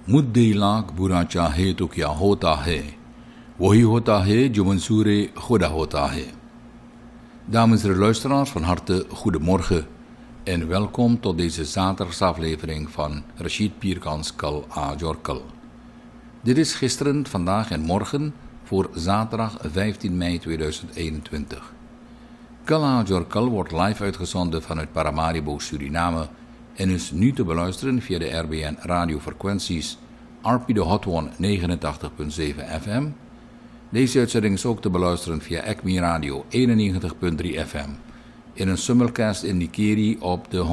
मुद्दे लाख बुरा चाहे तो क्या होता है वही होता है जो मंसूर खुदा होता है. Dames en luisteraars, van harte goedemorgen en welkom tot deze zaterdagsaflevering van Rashid Pierkans Kal A. Jorkal. Dit is gisteren, vandaag en morgen voor zaterdag 15 mei 2021. Kal A. Jorkal wordt live uitgezonden vanuit Paramaribo, Suriname en is nu te beluisteren via de RBN radiofrequenties RP de Hot One 89.7 FM. Deze uitzending is ook te beluisteren via Acme Radio 91.3 FM. In een simulcast in Nikeri op de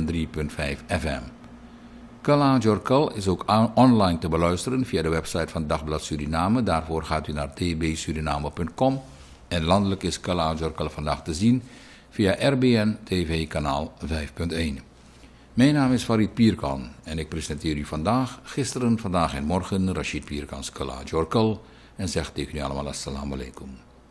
103.5 FM. Kal A. Jorkal is ook online te beluisteren via de website van Dagblad Suriname. Daarvoor gaat u naar tbsuriname.com. En landelijk is Kal A. Jorkal vandaag te zien via RBN TV kanaal 5.1. Mijn naam is Farid Pierkan en ik presenteer u vandaag, gisteren, vandaag en morgen Rashid Pierkans Kal A. Jorkal en zeg tegen u allemaal assalamu alaikum.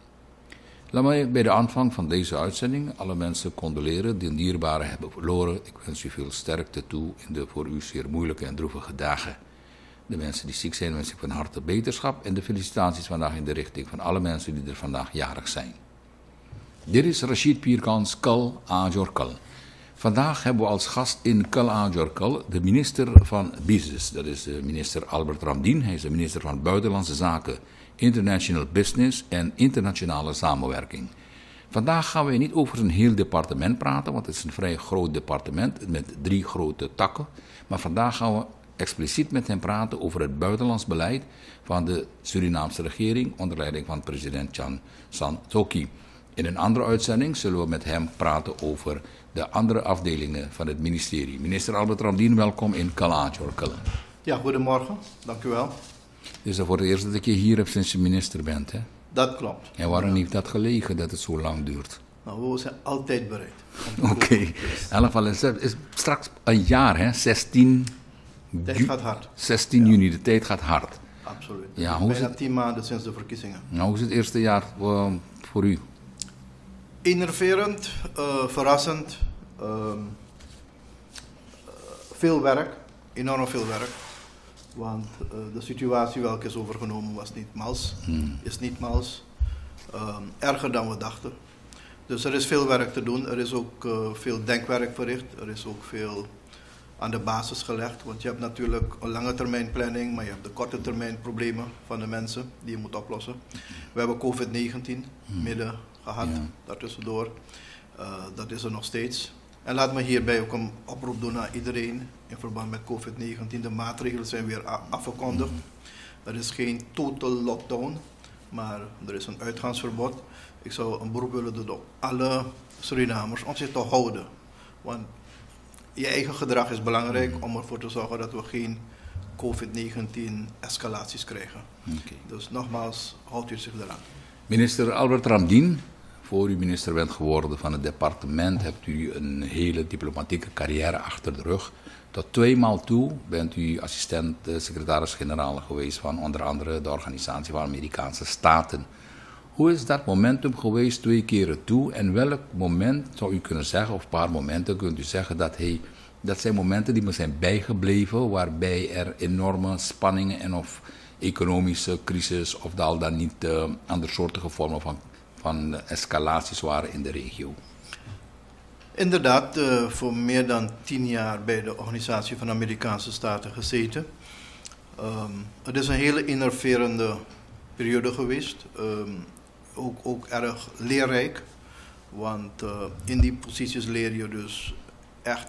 Laat mij bij de aanvang van deze uitzending alle mensen condoleren die een dierbare hebben verloren. Ik wens u veel sterkte toe in de voor u zeer moeilijke en droevige dagen. De mensen die ziek zijn wens ik van harte beterschap en de felicitaties vandaag in de richting van alle mensen die er vandaag jarig zijn. Dit is Rashid Pierkans Kal A. Jorkal. Vandaag hebben we als gast in Kal A. Jorkal de minister van Business. Dat is minister Albert Ramdien. Hij is de minister van Buitenlandse Zaken, International Business en Internationale Samenwerking. Vandaag gaan we niet over een heel departement praten, want het is een vrij groot departement met 3 grote takken. Maar vandaag gaan we expliciet met hem praten over het buitenlands beleid van de Surinaamse regering onder leiding van president Chan San Toki. In een andere uitzending zullen we met hem praten over de andere afdelingen van het ministerie. Minister Albert Ramdien, welkom in Kal A. Jorkal. Ja, goedemorgen. Dank u wel. Het is voor het eerst dat ik je hier heb sinds je minister bent, hè? Dat klopt. En waarom heeft dat gelegen dat het zo lang duurt? Nou, we zijn altijd bereid. Oké. In ieder geval is straks een jaar, hè? 16 De tijd gaat hard. 16 juni, de tijd gaat hard. Absoluut. Ja, hoe bijna is 10 maanden sinds de verkiezingen. Nou, hoe is het eerste jaar voor u? Innoverend, verrassend, veel werk, enorm veel werk. Want de situatie welke is overgenomen was niet mals, is niet mals. Erger dan we dachten. Dus er is veel werk te doen, er is ook veel denkwerk verricht, er is ook veel aan de basis gelegd. Want je hebt natuurlijk een lange termijn planning, maar je hebt de korte termijn problemen van de mensen die je moet oplossen. We hebben COVID-19 midden gehad, daartussendoor. Dat is er nog steeds. En laat me hierbij ook een oproep doen naar iedereen in verband met COVID-19. De maatregelen zijn weer afgekondigd. Er is geen total lockdown, maar er is een uitgaansverbod. Ik zou een beroep willen doen op alle Surinamers om zich te houden. Want je eigen gedrag is belangrijk om ervoor te zorgen dat we geen COVID-19 escalaties krijgen. Okay. Dus nogmaals, houdt u zich eraan. Minister Albert Ramdien, voor u minister bent geworden van het departement, hebt u een hele diplomatieke carrière achter de rug. Tot 2 maal toe bent u assistent secretaris-generaal geweest van onder andere de Organisatie van Amerikaanse Staten. Hoe is dat momentum geweest 2 keren toe en welk moment zou u kunnen zeggen, of een paar momenten kunt u zeggen dat zijn momenten die me zijn bijgebleven, waarbij er enorme spanningen en of economische crisis of al dan niet andersoortige vormen van escalaties waren in de regio? Inderdaad, voor meer dan 10 jaar bij de Organisatie van Amerikaanse Staten gezeten. Het is een hele innoverende periode geweest. Ook erg leerrijk, want in die posities leer je dus echt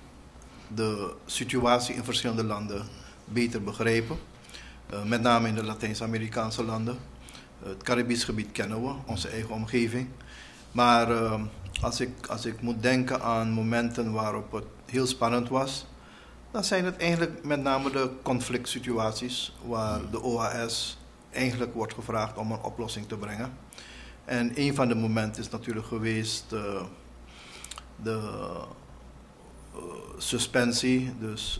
de situatie in verschillende landen beter begrijpen. Met name in de Latijns-Amerikaanse landen. Het Caribisch gebied kennen we, onze eigen omgeving. Maar als ik moet denken aan momenten waarop het heel spannend was, dan zijn het eigenlijk met name de conflict situaties waar de OAS eigenlijk wordt gevraagd om een oplossing te brengen. En een van de momenten is natuurlijk geweest de suspensie, dus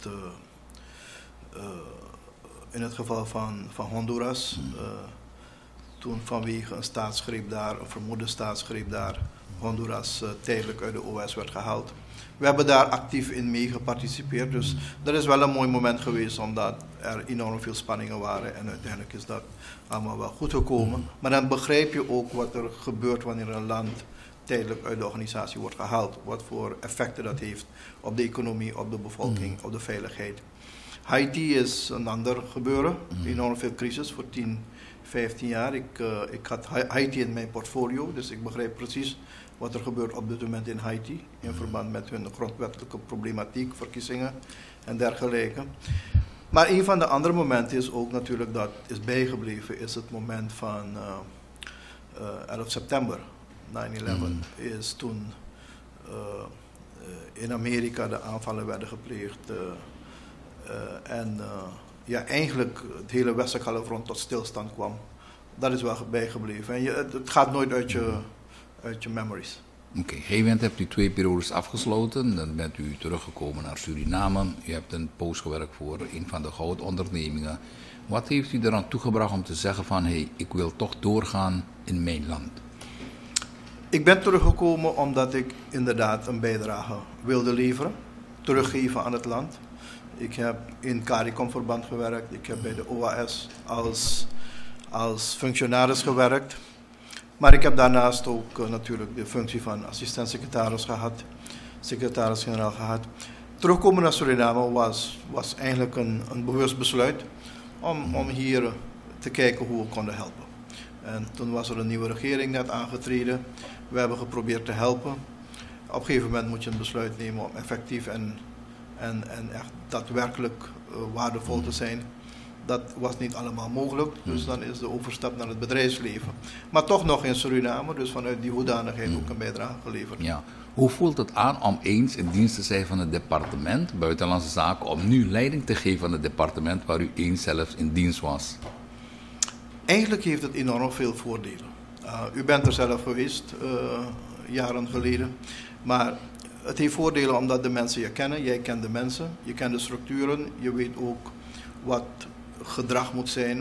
in het geval van Honduras, toen vanwege een staatsgreep daar, een vermoede staatsgreep daar, Honduras tijdelijk uit de OAS werd gehaald. We hebben daar actief in mee geparticipeerd, dus dat is wel een mooi moment geweest omdat er enorm veel spanningen waren en uiteindelijk is dat allemaal wel goed gekomen. Maar dan begrijp je ook wat er gebeurt wanneer een land tijdelijk uit de organisatie wordt gehaald. Wat voor effecten dat heeft op de economie, op de bevolking, op de veiligheid. Haiti is een ander gebeuren, enorm veel crisis voor 10, 15 jaar. Ik had Haiti in mijn portfolio, dus ik begrijp precies wat er gebeurt op dit moment in Haiti in verband met hun grondwettelijke problematiek, verkiezingen en dergelijke. Maar een van de andere momenten is ook natuurlijk dat is bijgebleven, is het moment van 11 september, 9/11, is toen in Amerika de aanvallen werden gepleegd en eigenlijk het hele westelijk halfrond tot stilstand kwam. Dat is wel bijgebleven. En het gaat nooit uit je memories. Oké, op een gegeven moment hebt u 2 periodes afgesloten. Dan bent u teruggekomen naar Suriname. U hebt een poos gewerkt voor een van de goudondernemingen. Wat heeft u eraan toegebracht om te zeggen van, hey, ik wil toch doorgaan in mijn land? Ik ben teruggekomen omdat ik inderdaad een bijdrage wilde leveren. Teruggeven aan het land. Ik heb in CARICOM-verband gewerkt. Ik heb bij de OAS als functionaris gewerkt. Maar ik heb daarnaast ook natuurlijk de functie van assistent-secretaris gehad, secretaris-generaal gehad. Terugkomen naar Suriname was eigenlijk een bewust besluit om hier te kijken hoe we konden helpen. En toen was er een nieuwe regering net aangetreden. We hebben geprobeerd te helpen. Op een gegeven moment moet je een besluit nemen om effectief en echt daadwerkelijk waardevol te zijn. Dat was niet allemaal mogelijk, dus dan is de overstap naar het bedrijfsleven. Maar toch nog in Suriname, dus vanuit die hoedanigheid ook een bijdrage geleverd. Ja. Hoe voelt het aan om eens in dienst te zijn van het departement Buitenlandse Zaken, om nu leiding te geven aan het departement waar u eens zelf in dienst was? Eigenlijk heeft het enorm veel voordelen. U bent er zelf geweest, jaren geleden, maar het heeft voordelen omdat de mensen je kennen, jij kent de mensen, je kent de structuren, je weet ook wat gedrag moet zijn,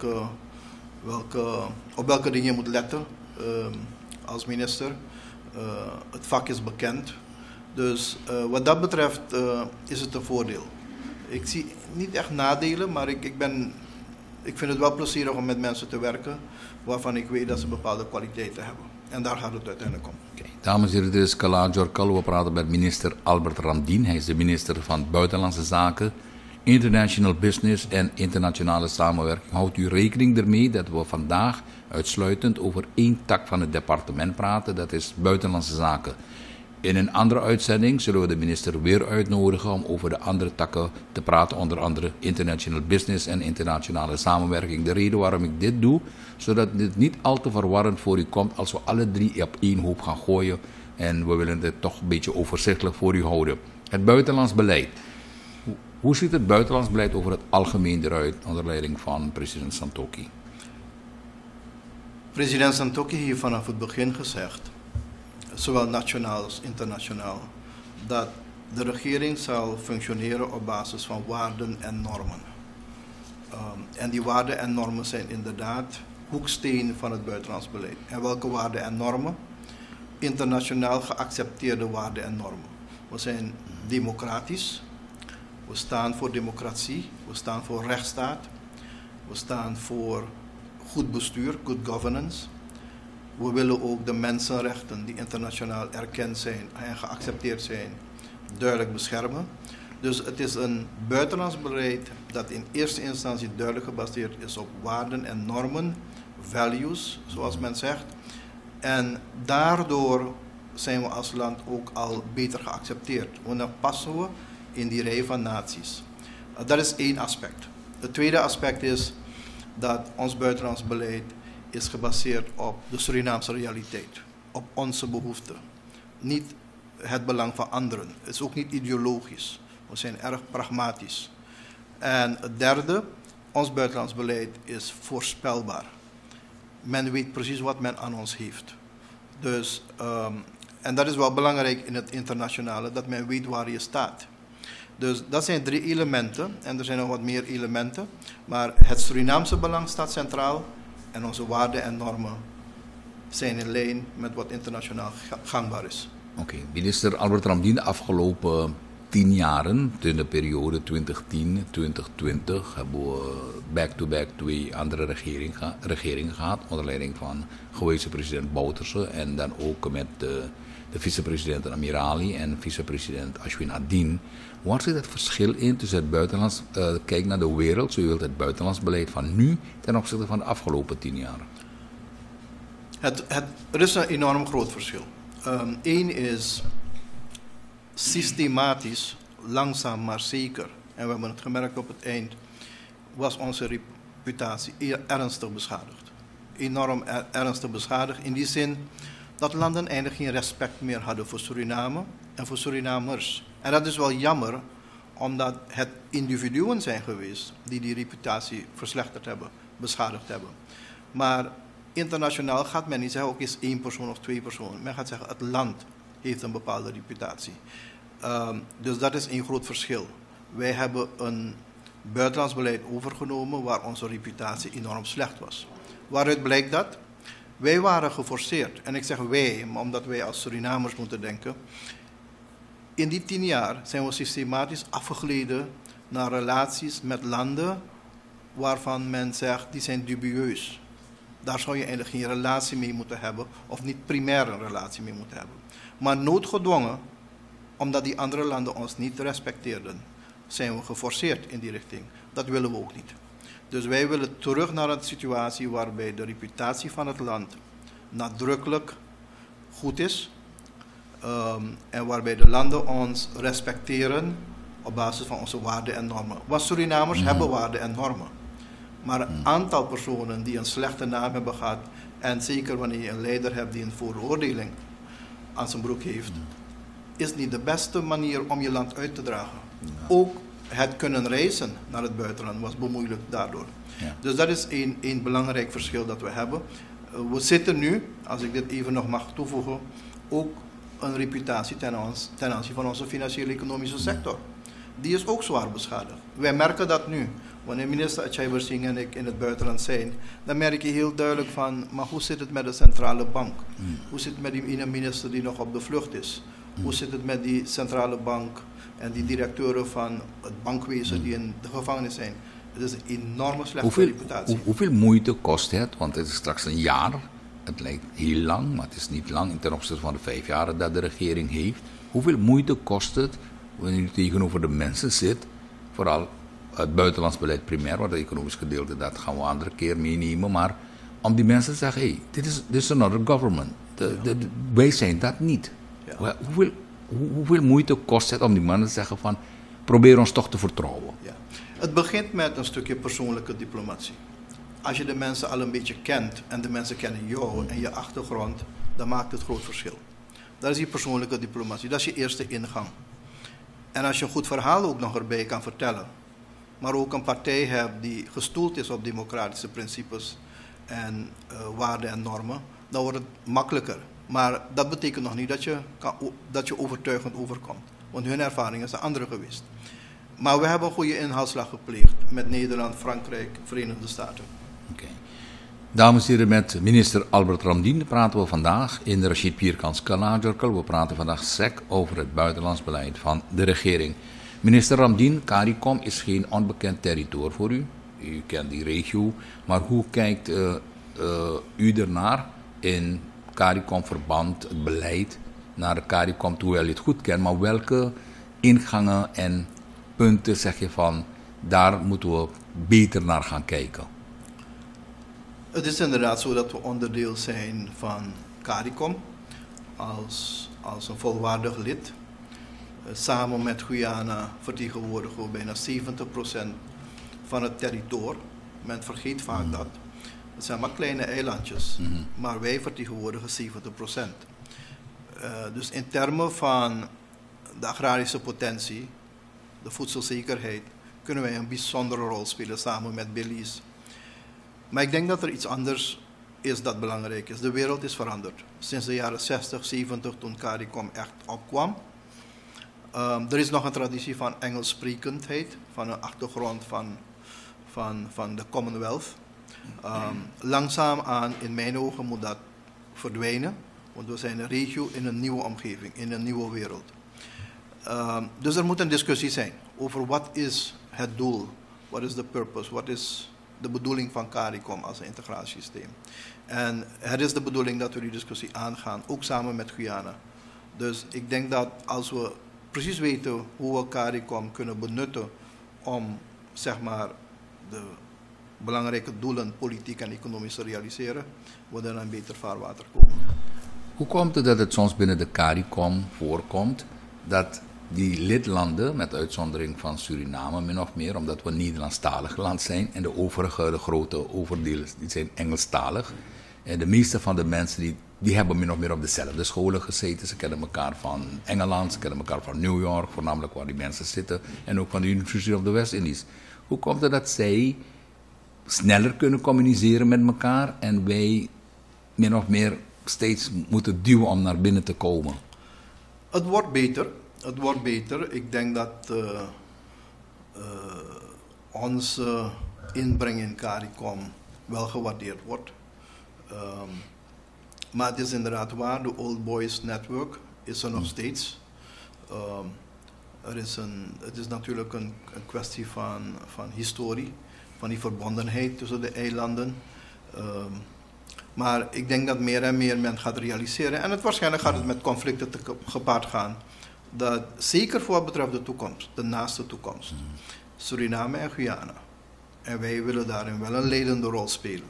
op welke dingen je moet letten als minister. Het vak is bekend. Dus wat dat betreft is het een voordeel. Ik zie niet echt nadelen, maar ik vind het wel plezierig om met mensen te werken waarvan ik weet dat ze bepaalde kwaliteiten hebben. En daar gaat het uiteindelijk om. Okay. Dames en heren, dit is Kala Jorkal. We praten met minister Albert Ramdien. Hij is de minister van Buitenlandse Zaken, International Business en internationale samenwerking. Houdt u rekening ermee dat we vandaag uitsluitend over 1 tak van het departement praten, dat is Buitenlandse Zaken. In een andere uitzending zullen we de minister weer uitnodigen om over de andere takken te praten, onder andere International Business en internationale samenwerking. De reden waarom ik dit doe, zodat dit niet al te verwarrend voor u komt als we alle 3 op 1 hoop gaan gooien. En we willen het toch een beetje overzichtelijk voor u houden. Het buitenlands beleid. Hoe ziet het buitenlands beleid over het algemeen eruit onder leiding van president Santokhi? President Santokhi heeft vanaf het begin gezegd, zowel nationaal als internationaal, dat de regering zal functioneren op basis van waarden en normen. En die waarden en normen zijn inderdaad hoeksteen van het buitenlands beleid. En welke waarden en normen? Internationaal geaccepteerde waarden en normen. We zijn democratisch. We staan voor democratie, we staan voor rechtsstaat, we staan voor goed bestuur, good governance. We willen ook de mensenrechten die internationaal erkend zijn en geaccepteerd zijn, duidelijk beschermen. Dus het is een buitenlands beleid dat in eerste instantie duidelijk gebaseerd is op waarden en normen, values, zoals men zegt. En daardoor zijn we als land ook al beter geaccepteerd. Want dan passen we in die rij van naties. Dat is 1 aspect. Het tweede aspect is dat ons buitenlands beleid is gebaseerd op de Surinaamse realiteit, op onze behoeften. Niet het belang van anderen. Het is ook niet ideologisch. We zijn erg pragmatisch. En het derde, ons buitenlands beleid is voorspelbaar. Men weet precies wat men aan ons heeft. Dus, en dat is wel belangrijk in het internationale, dat men weet waar je staat. Dus dat zijn 3 elementen en er zijn nog wat meer elementen. Maar het Surinaamse belang staat centraal en onze waarden en normen zijn in lijn met wat internationaal gangbaar is. Oké, minister Albert Ramdien, de afgelopen 10 jaren, in de periode 2010-2020, hebben we back-to-back 2 andere regeringen gehad, onder leiding van gewezen president Bouterse en dan ook met de vicepresident Amirali en vicepresident Ashwin Adin. Waar zit het verschil in tussen het buitenlands, kijk naar de wereld, zo wilt het buitenlands beleid van nu ten opzichte van de afgelopen 10 jaar? Er is een enorm groot verschil. Eén is systematisch, langzaam maar zeker, en we hebben het gemerkt op het eind, was onze reputatie ernstig beschadigd. Enorm ernstig beschadigd in die zin dat landen eigenlijk geen respect meer hadden voor Suriname en voor Surinamers. En dat is wel jammer, omdat het individuen zijn geweest die die reputatie verslechterd hebben, beschadigd hebben. Maar internationaal gaat men niet zeggen, ook is 1 persoon of 2 personen. Men gaat zeggen, het land heeft een bepaalde reputatie. Dus dat is een groot verschil. Wij hebben een buitenlands beleid overgenomen waar onze reputatie enorm slecht was. Waaruit blijkt dat? Wij waren geforceerd, en ik zeg wij, maar omdat wij als Surinamers moeten denken. In die 10 jaar zijn we systematisch afgegleden naar relaties met landen waarvan men zegt, die zijn dubieus. Daar zou je eigenlijk geen relatie mee moeten hebben, of niet primair een relatie mee moeten hebben. Maar noodgedwongen, omdat die andere landen ons niet respecteerden, zijn we geforceerd in die richting. Dat willen we ook niet. Dus wij willen terug naar een situatie waarbij de reputatie van het land nadrukkelijk goed is. En waarbij de landen ons respecteren op basis van onze waarden en normen. Want Surinamers hebben waarden en normen. Maar een aantal personen die een slechte naam hebben gehad, en zeker wanneer je een leider hebt die een vooroordeling aan zijn broek heeft, is niet de beste manier om je land uit te dragen. Ja. Ook het kunnen reizen naar het buitenland was bemoeilijkt daardoor. Ja. Dus dat is één belangrijk verschil dat we hebben. We zitten nu, als ik dit even nog mag toevoegen, ook een reputatie ten aanzien van onze financiële economische sector. Die is ook zwaar beschadigd. Wij merken dat nu. Wanneer minister Achai Bersing en ik in het buitenland zijn, dan merk je heel duidelijk van, maar hoe zit het met de centrale bank? Hoe zit het met die ene minister die nog op de vlucht is? Hoe zit het met die centrale bank en die directeuren van het bankwezen die in de gevangenis zijn? Het is een enorme slechte reputatie. Hoeveel moeite kost het? Want het is straks een jaar. Het lijkt heel lang, maar het is niet lang ten opzichte van de 5 jaar dat de regering heeft. Hoeveel moeite kost het wanneer u tegenover de mensen zit, vooral het buitenlands beleid primair, want het economisch gedeelte, dat gaan we een andere keer meenemen, maar om die mensen te zeggen, hey, dit is another government. Wij zijn dat niet. Ja. Hoeveel moeite kost het om die mannen te zeggen van, probeer ons toch te vertrouwen? Ja. Het begint met een stukje persoonlijke diplomatie. Als je de mensen al een beetje kent en de mensen kennen jou en je achtergrond, dan maakt het groot verschil. Dat is die persoonlijke diplomatie, dat is je eerste ingang. En als je een goed verhaal ook nog erbij kan vertellen, maar ook een partij hebt die gestoeld is op democratische principes en waarden en normen, dan wordt het makkelijker. Maar dat betekent nog niet dat je overtuigend overkomt. Want hun ervaringen zijn andere geweest. Maar we hebben een goede inhaalslag gepleegd met Nederland, Frankrijk, Verenigde Staten. Okay. Dames en heren, met minister Albert Ramdien praten we vandaag in de Rashid Pierkans Circle. We praten vandaag sec over het buitenlands beleid van de regering. Minister Ramdien, CARICOM is geen onbekend territorium voor u. U kent die regio. Maar hoe kijkt u ernaar in CARICOM-verband, het beleid naar de CARICOM, terwijl je het goed kent, maar welke ingangen en punten zeg je van, daar moeten we beter naar gaan kijken? Het is inderdaad zo dat we onderdeel zijn van CARICOM als een volwaardig lid. Samen met Guyana vertegenwoordigen we bijna 70% van het territorium. Men vergeet vaak dat. Het zijn maar kleine eilandjes, maar wij vertegenwoordigen 70%. Dus in termen van de agrarische potentie, de voedselzekerheid, kunnen wij een bijzondere rol spelen samen met Belize. Maar ik denk dat er iets anders is dat belangrijk is. De wereld is veranderd. Sinds de jaren 60, 70, toen CARICOM echt opkwam. Er is nog een traditie van Engelssprekendheid, van een achtergrond van de Commonwealth. Langzaamaan, in mijn ogen, moet dat verdwijnen, want we zijn een regio in een nieuwe omgeving, in een nieuwe wereld. Dus er moet een discussie zijn over wat is het doel, wat is de purpose, wat is de bedoeling van CARICOM als een integratiesysteem. En het is de bedoeling dat we die discussie aangaan, ook samen met Guyana. Dus ik denk dat als we precies weten hoe we CARICOM kunnen benutten om, zeg maar, de belangrijke doelen, politiek en economisch te realiseren, we dan een beter vaarwater komen. Hoe komt het dat het soms binnen de CARICOM voorkomt dat die lidlanden, met uitzondering van Suriname min of meer, omdat we een Nederlandstalig land zijn en de overige, de grote overdelen, die zijn Engelstalig. En de meeste van de mensen die hebben min of meer op dezelfde scholen gezeten. Ze kennen elkaar van Engeland, ze kennen elkaar van New York, voornamelijk waar die mensen zitten. En ook van de University of the West Indies. Hoe komt het dat zij sneller kunnen communiceren met elkaar en wij min of meer steeds moeten duwen om naar binnen te komen? Het wordt beter. Het wordt beter. Ik denk dat onze inbreng in CARICOM wel gewaardeerd wordt. Maar het is inderdaad waar, de Old Boys Network is er nog steeds. Het is natuurlijk een kwestie van historie, van die verbondenheid tussen de eilanden. Maar ik denk dat meer en meer men gaat realiseren, en waarschijnlijk gaat het met conflicten gepaard gaan, dat zeker voor wat betreft de toekomst, de naaste toekomst, Suriname en Guyana, en wij willen daarin wel een leidende rol spelen,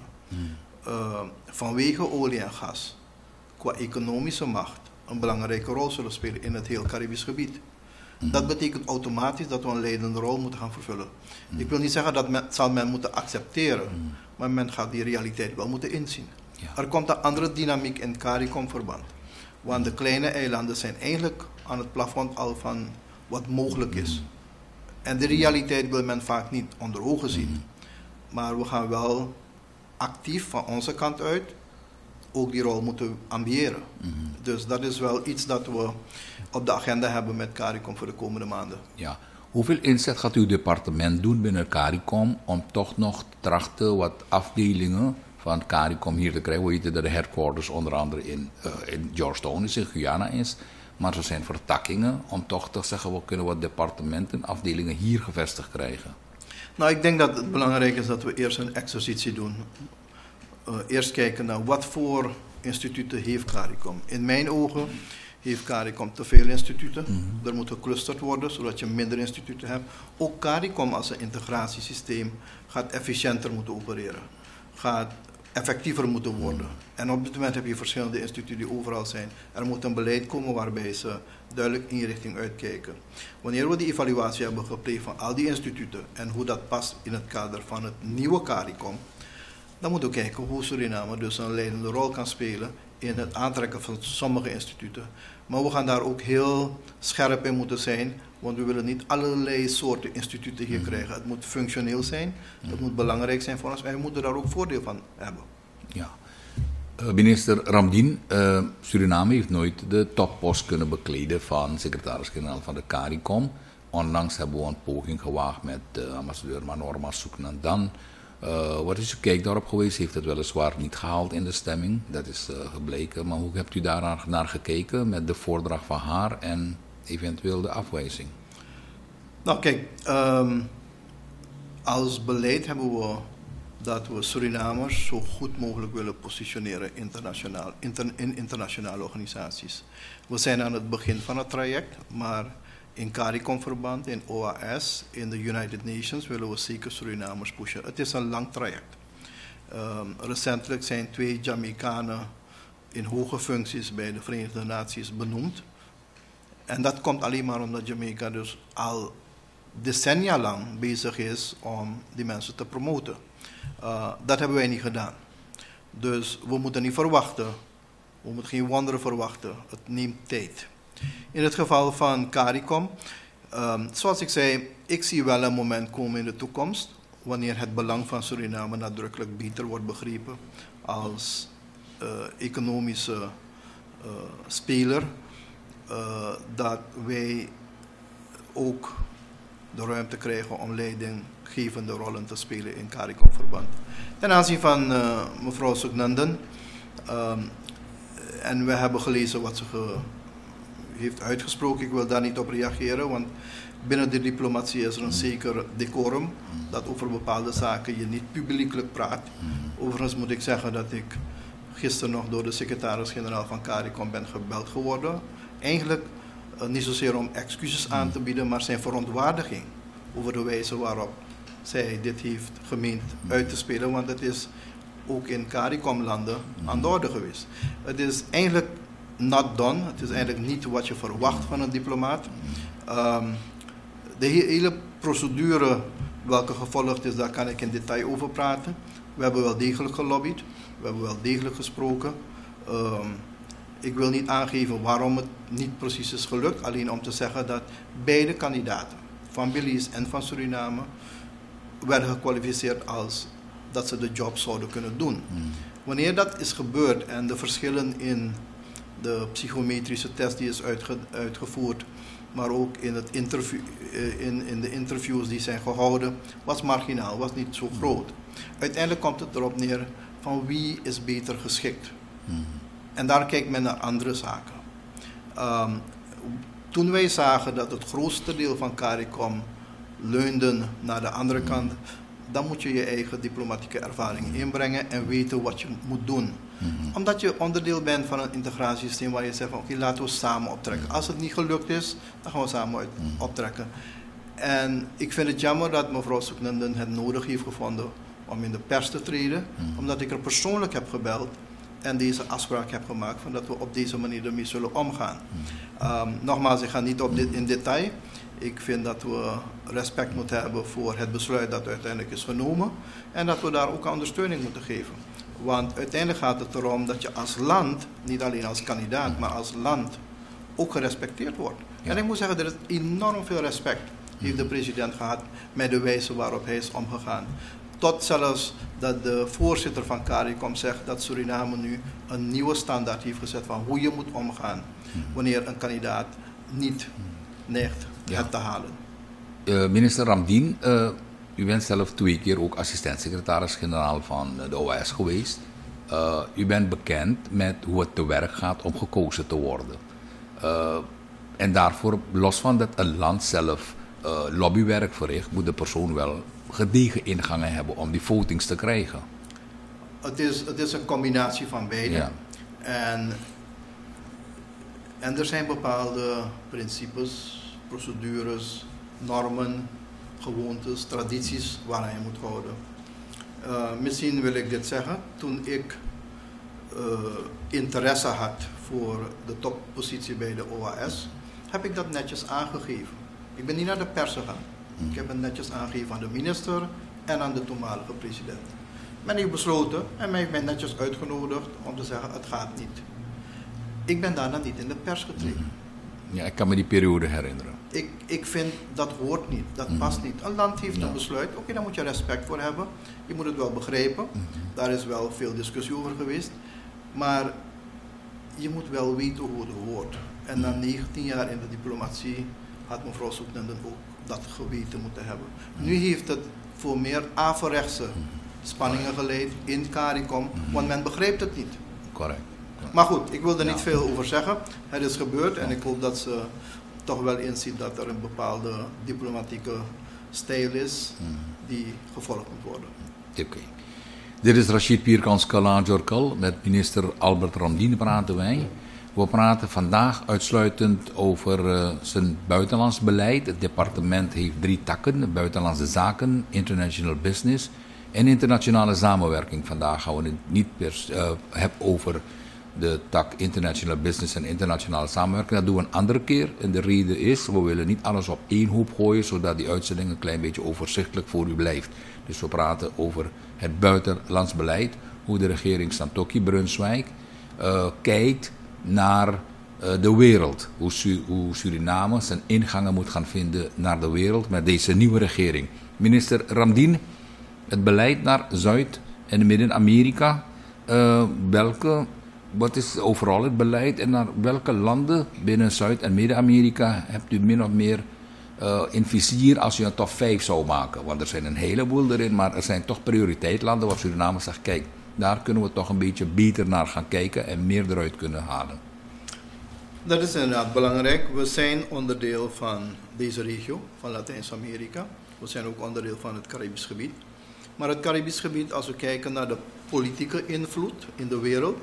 vanwege olie en gas, qua economische macht, een belangrijke rol zullen spelen in het heel Caribisch gebied. Dat betekent automatisch dat we een leidende rol moeten gaan vervullen. Ik wil niet zeggen dat zal men moeten accepteren, maar men gaat die realiteit wel moeten inzien. Ja. Er komt een andere dynamiek in CARICOM-verband. Want de kleine eilanden zijn eigenlijk aan het plafond al van wat mogelijk is. En de realiteit wil men vaak niet onder ogen zien. Maar we gaan wel actief van onze kant uit ook die rol moeten ambiëren. Dus dat is wel iets dat we op de agenda hebben met CARICOM voor de komende maanden. Ja. Hoeveel inzet gaat uw departement doen binnen CARICOM om toch nog te trachten wat afdelingen van CARICOM hier te krijgen? We weten dat de headquarters onder andere in Georgetown is, in Guyana is. Maar er zijn vertakkingen om toch te zeggen, we kunnen wat departementen, afdelingen hier gevestigd krijgen. Nou, ik denk dat het belangrijk is dat we eerst een exercitie doen. Eerst kijken naar wat voor instituten heeft CARICOM. In mijn ogen heeft CARICOM te veel instituten. Er moet geclusterd worden, zodat je minder instituten hebt. Ook CARICOM als een integratiesysteem gaat efficiënter moeten opereren. Gaat effectiever moeten worden. En op dit moment heb je verschillende instituten die overal zijn. Er moet een beleid komen waarbij ze duidelijk in die richting uitkijken. Wanneer we die evaluatie hebben gepleegd van al die instituten en hoe dat past in het kader van het nieuwe CARICOM, dan moeten we kijken hoe Suriname dus een leidende rol kan spelen in het aantrekken van sommige instituten. Maar we gaan daar ook heel scherp in moeten zijn, want we willen niet allerlei soorten instituten hier krijgen. Het moet functioneel zijn, het moet belangrijk zijn voor ons en we moeten daar ook voordeel van hebben. Ja. Minister Ramdien, Suriname heeft nooit de toppost kunnen bekleden van secretaris-generaal van de CARICOM. Onlangs hebben we een poging gewaagd met ambassadeur Manorma Soeknandan. Wat is uw kijk daarop geweest? Heeft het weliswaar niet gehaald in de stemming, dat is gebleken. Maar hoe hebt u daar naar gekeken met de voordracht van haar en eventueel de afwijzing? Nou kijk, als beleid hebben we dat we Surinamers zo goed mogelijk willen positioneren internationaal, in internationale organisaties. We zijn aan het begin van het traject, maar in CARICOM-verband, in OAS, in de United Nations willen we zeker Surinamers pushen. Het is een lang traject. Recentelijk zijn 2 Jamaicanen in hoge functies bij de Verenigde Naties benoemd. En dat komt alleen maar omdat Jamaica dus al decennia lang bezig is om die mensen te promoten. Dat hebben wij niet gedaan. Dus we moeten niet verwachten. We moeten geen wonderen verwachten. Het neemt tijd. In het geval van CARICOM, zoals ik zei, ik zie wel een moment komen in de toekomst wanneer het belang van Suriname nadrukkelijk beter wordt begrepen als economische speler, dat wij ook de ruimte krijgen om leidinggevende rollen te spelen in CARICOM-verband. Ten aanzien van mevrouw Soeknandan, En we hebben gelezen wat ze heeft uitgesproken. Ik wil daar niet op reageren, want binnen de diplomatie is er een zeker decorum dat over bepaalde zaken je niet publiekelijk praat. Overigens moet ik zeggen dat ik gisteren nog door de secretaris-generaal van CARICOM ben gebeld geworden. Eigenlijk niet zozeer om excuses aan te bieden, maar zijn verontwaardiging over de wijze waarop zij dit heeft gemeend uit te spelen, want het is ook in CARICOM-landen aan de orde geweest. Het is eigenlijk not done, het is eigenlijk niet wat je verwacht van een diplomaat. De hele procedure welke gevolgd is, daar kan ik in detail over praten. We hebben wel degelijk gelobbyd, we hebben wel degelijk gesproken. Ik wil niet aangeven waarom het niet precies is gelukt, alleen om te zeggen dat beide kandidaten, van Belize en van Suriname, werden gekwalificeerd als dat ze de job zouden kunnen doen. Wanneer dat is gebeurd en de verschillen in de psychometrische test die is uitgevoerd, maar ook in, het interview, in de interviews die zijn gehouden, was marginaal, was niet zo groot. Uiteindelijk komt het erop neer van wie is beter geschikt. En daar kijkt men naar andere zaken. Toen wij zagen dat het grootste deel van CARICOM leunde naar de andere kant, dan moet je je eigen diplomatieke ervaring inbrengen en weten wat je moet doen. Omdat je onderdeel bent van een integratiesysteem waar je zegt van oké, laten we samen optrekken. Als het niet gelukt is, dan gaan we samen optrekken. En ik vind het jammer dat mevrouw Soeknenden het nodig heeft gevonden om in de pers te treden, omdat ik er persoonlijk heb gebeld en deze afspraak heb gemaakt van dat we op deze manier ermee zullen omgaan. Nogmaals, ik ga niet op dit in detail. Ik vind dat we respect moeten hebben voor het besluit dat uiteindelijk is genomen en dat we daar ook ondersteuning moeten geven. Want uiteindelijk gaat het erom dat je als land, niet alleen als kandidaat, maar als land ook gerespecteerd wordt. Ja. En ik moet zeggen, er is enorm veel respect heeft de president gehad met de wijze waarop hij is omgegaan. Tot zelfs dat de voorzitter van CARICOM zegt dat Suriname nu een nieuwe standaard heeft gezet van hoe je moet omgaan wanneer een kandidaat niet neigt het te halen. Minister Ramdien, u bent zelf 2 keer ook assistent-secretaris-generaal van de OAS geweest. U bent bekend met hoe het te werk gaat om gekozen te worden. En daarvoor, los van dat een land zelf lobbywerk verricht, moet de persoon wel gedegen ingangen hebben om die votings te krijgen. Het is een combinatie van beide. Ja. En er zijn bepaalde principes, procedures, normen, gewoontes, tradities waaraan je moet houden. Misschien wil ik dit zeggen. Toen ik interesse had voor de toppositie bij de OAS, heb ik dat netjes aangegeven. Ik ben niet naar de pers gegaan. Ik heb het netjes aangegeven aan de minister en aan de toenmalige president. Men heeft besloten en mij heeft mij netjes uitgenodigd om te zeggen het gaat niet. Ik ben daarna niet in de pers getreden. Ja, ik kan me die periode herinneren. Ik vind dat hoort niet, dat past niet. Een land heeft een besluit, oké, daar moet je respect voor hebben. Je moet het wel begrijpen. Daar is wel veel discussie over geweest. Maar je moet wel weten hoe het hoort. En na 19 jaar in de diplomatie had mevrouw Soeknenden ook dat geweten moeten hebben. Nu heeft het voor meer averechtse spanningen geleid in CARICOM, want men begrijpt het niet. Correct. Maar goed, ik wil er niet veel over zeggen. Het is gebeurd en ik hoop dat ze toch wel inziet dat er een bepaalde diplomatieke stijl is die gevolgd moet worden. Oké. Dit is Rashid Pierkans Kala-Jorkal. Met minister Albert Ramdien praten wij. We praten vandaag uitsluitend over zijn buitenlands beleid. Het departement heeft 3 takken: buitenlandse zaken, international business en internationale samenwerking. Vandaag gaan we het niet hebben over de tak international business en internationale samenwerking. Dat doen we een andere keer. En de reden is, we willen niet alles op één hoop gooien, zodat die uitzending een klein beetje overzichtelijk voor u blijft. Dus we praten over het buitenlands beleid, hoe de regering Santokhi Brunswijk kijkt naar de wereld. Hoe Suriname zijn ingangen moet gaan vinden naar de wereld met deze nieuwe regering. Minister Ramdien, het beleid naar Zuid- en Midden-Amerika, wat is overal het beleid en naar welke landen binnen Zuid- en Midden-Amerika hebt u min of meer in vizier als u een top 5 zou maken? Want er zijn een heleboel erin, maar er zijn toch prioriteitslanden waar Suriname zegt, kijk, daar kunnen we toch een beetje beter naar gaan kijken en meer eruit kunnen halen. Dat is inderdaad belangrijk. We zijn onderdeel van deze regio, van Latijns-Amerika. We zijn ook onderdeel van het Caribisch gebied. Maar het Caribisch gebied, als we kijken naar de politieke invloed in de wereld,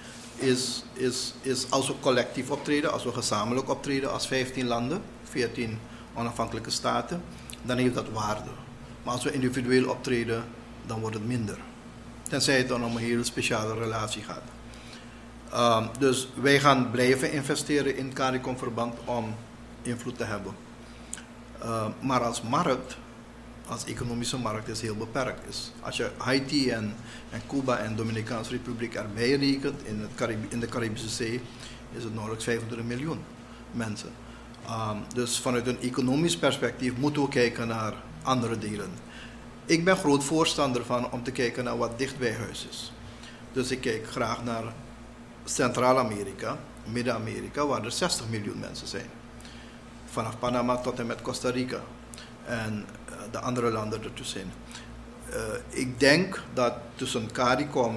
is als we collectief optreden, als we gezamenlijk optreden als 15 landen, 14 onafhankelijke staten, dan heeft dat waarde. Maar als we individueel optreden, dan wordt het minder. Tenzij het dan om een hele speciale relatie gaat. Dus wij gaan blijven investeren in CARICOM-verband om invloed te hebben. Maar als markt, als economische markt, is heel beperkt. Dus als je Haiti en Cuba en Dominicaanse Republiek erbij rekent in de Caribische Zee, is het nauwelijks 25 miljoen mensen. Dus vanuit een economisch perspectief moeten we kijken naar andere delen. Ik ben groot voorstander van om te kijken naar wat dicht bij huis is. Dus ik kijk graag naar Centraal-Amerika, Midden-Amerika, waar er 60 miljoen mensen zijn. Vanaf Panama tot en met Costa Rica en de andere landen ertussenin. Ik denk dat tussen CARICOM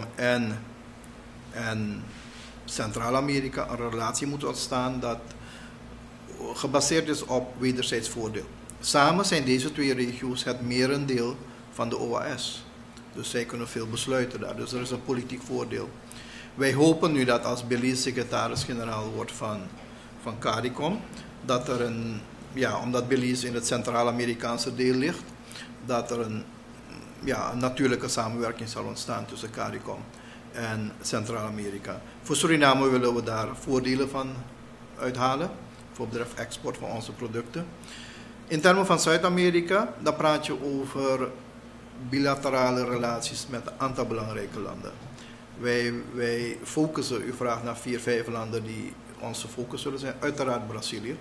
en Centraal-Amerika een relatie moet ontstaan dat gebaseerd is op wederzijds voordeel. Samen zijn deze twee regio's het merendeel van de OAS. Dus zij kunnen veel besluiten daar. Dus er is een politiek voordeel. Wij hopen nu dat als Belize secretaris-generaal wordt van CARICOM, dat er omdat Belize in het Centraal-Amerikaanse deel ligt, dat er een natuurlijke samenwerking zal ontstaan tussen CARICOM en Centraal-Amerika. Voor Suriname willen we daar voordelen van uithalen, voor betreft export van onze producten. In termen van Zuid-Amerika, dan praat je over bilaterale relaties met een aantal belangrijke landen. Wij focussen, u vraagt naar 4, 5 landen die onze focus zullen zijn, uiteraard Brazilië.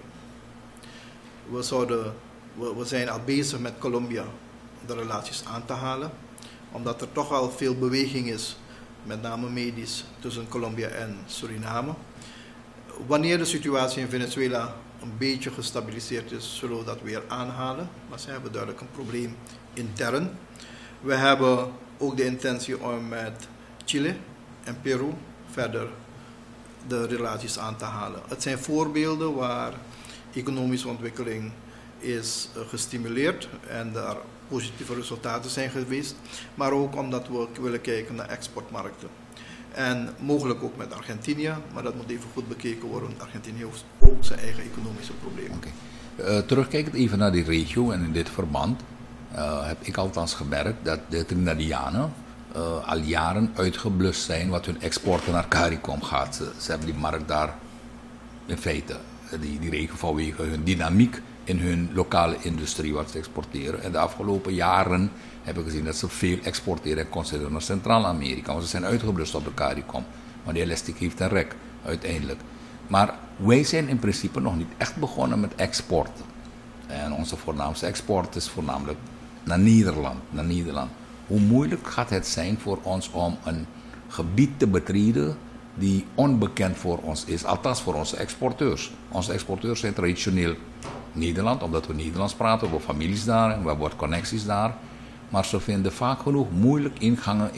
We zijn al bezig met Colombia de relaties aan te halen, omdat er toch wel veel beweging is, met name medisch, tussen Colombia en Suriname. Wanneer de situatie in Venezuela een beetje gestabiliseerd is, zullen we dat weer aanhalen, maar ze hebben duidelijk een probleem intern. We hebben ook de intentie om met Chile en Peru verder de relaties aan te halen. Het zijn voorbeelden waar economische ontwikkeling is gestimuleerd en daar positieve resultaten zijn geweest, maar ook omdat we willen kijken naar exportmarkten. En mogelijk ook met Argentinië, maar dat moet even goed bekeken worden, want Argentinië heeft ook zijn eigen economische problemen. Okay. Terugkijkend even naar die regio en in dit verband, heb ik althans gemerkt dat de Trinidadianen al jaren uitgeblust zijn wat hun exporten naar CARICOM gaat. Ze hebben die markt daar in feite, die regio vanwege hun dynamiek in hun lokale industrie wat ze exporteren. En de afgelopen jaren heb ik gezien dat ze veel exporteren en concentreren naar Centraal-Amerika. Want ze zijn uitgeblust op de CARICOM. Maar die elastiek heeft een rek uiteindelijk. Maar wij zijn in principe nog niet echt begonnen met exporten. En onze voornaamste export is voornamelijk naar Nederland. Hoe moeilijk gaat het zijn voor ons om een gebied te betreden die onbekend voor ons is, althans voor onze exporteurs. Onze exporteurs zijn traditioneel Nederland, omdat we Nederlands praten, we hebben families daar en we hebben wat connecties daar. Maar ze vinden vaak genoeg moeilijk ingangen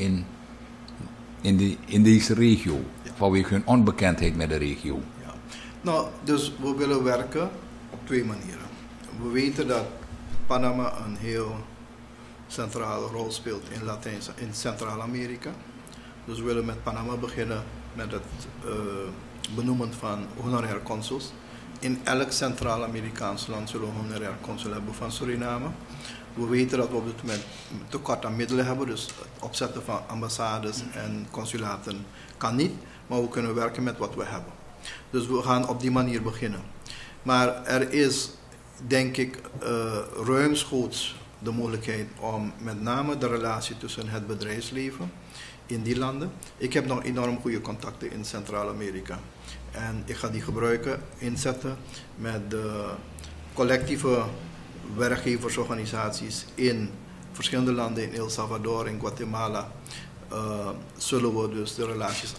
in deze regio, vanwege hun onbekendheid met de regio. Ja. Nou, dus we willen werken op 2 manieren. We weten dat Panama een heel centrale rol speelt in Centraal-Amerika. Dus we willen met Panama beginnen met het benoemen van honorair consuls. In elk Centraal-Amerikaans land zullen we een honorair consul hebben van Suriname. We weten dat we op dit moment tekort aan middelen hebben, dus het opzetten van ambassades en consulaten kan niet, maar we kunnen werken met wat we hebben. Dus we gaan op die manier beginnen. Maar er is, denk ik, ruimschoots de mogelijkheid om met name de relatie tussen het bedrijfsleven in die landen. Ik heb nog enorm goede contacten in Centraal-Amerika. En ik ga die inzetten met de collectieve werkgeversorganisaties in verschillende landen, in El Salvador, in Guatemala, zullen we dus de relaties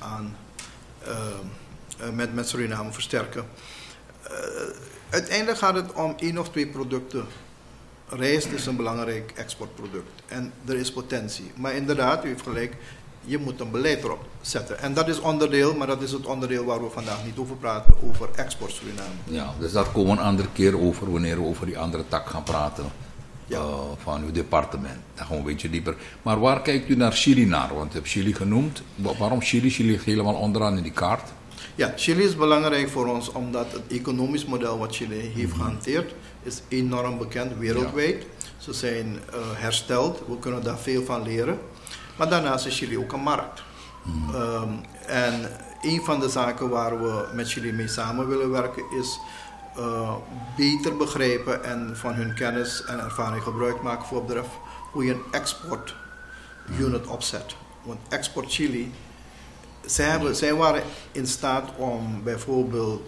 met Suriname versterken. Uiteindelijk gaat het om 1 of 2 producten. Rijst is een belangrijk exportproduct en er is potentie. Maar inderdaad, u heeft gelijk, je moet een beleid erop zetten. En dat is onderdeel, maar dat is het onderdeel waar we vandaag niet over praten, over export Suriname. Ja, dus daar komen we een andere keer over, wanneer we over die andere tak gaan praten. Ja. Van uw departement. Daar gaan we een beetje dieper. Maar waar kijkt u naar Chili naar? Want u hebt Chili genoemd. Waarom Chili? Chili ligt helemaal onderaan in die kaart. Ja, Chili is belangrijk voor ons omdat het economisch model wat Chili heeft gehanteerd is enorm bekend wereldwijd. Ja. Ze zijn hersteld, we kunnen daar veel van leren. Maar daarnaast is Chili ook een markt. En een van de zaken waar we met Chili mee samen willen werken is beter begrijpen en van hun kennis en ervaring gebruik maken voor bedrijf hoe je een export unit opzet. Want export Chili, zij waren in staat om bijvoorbeeld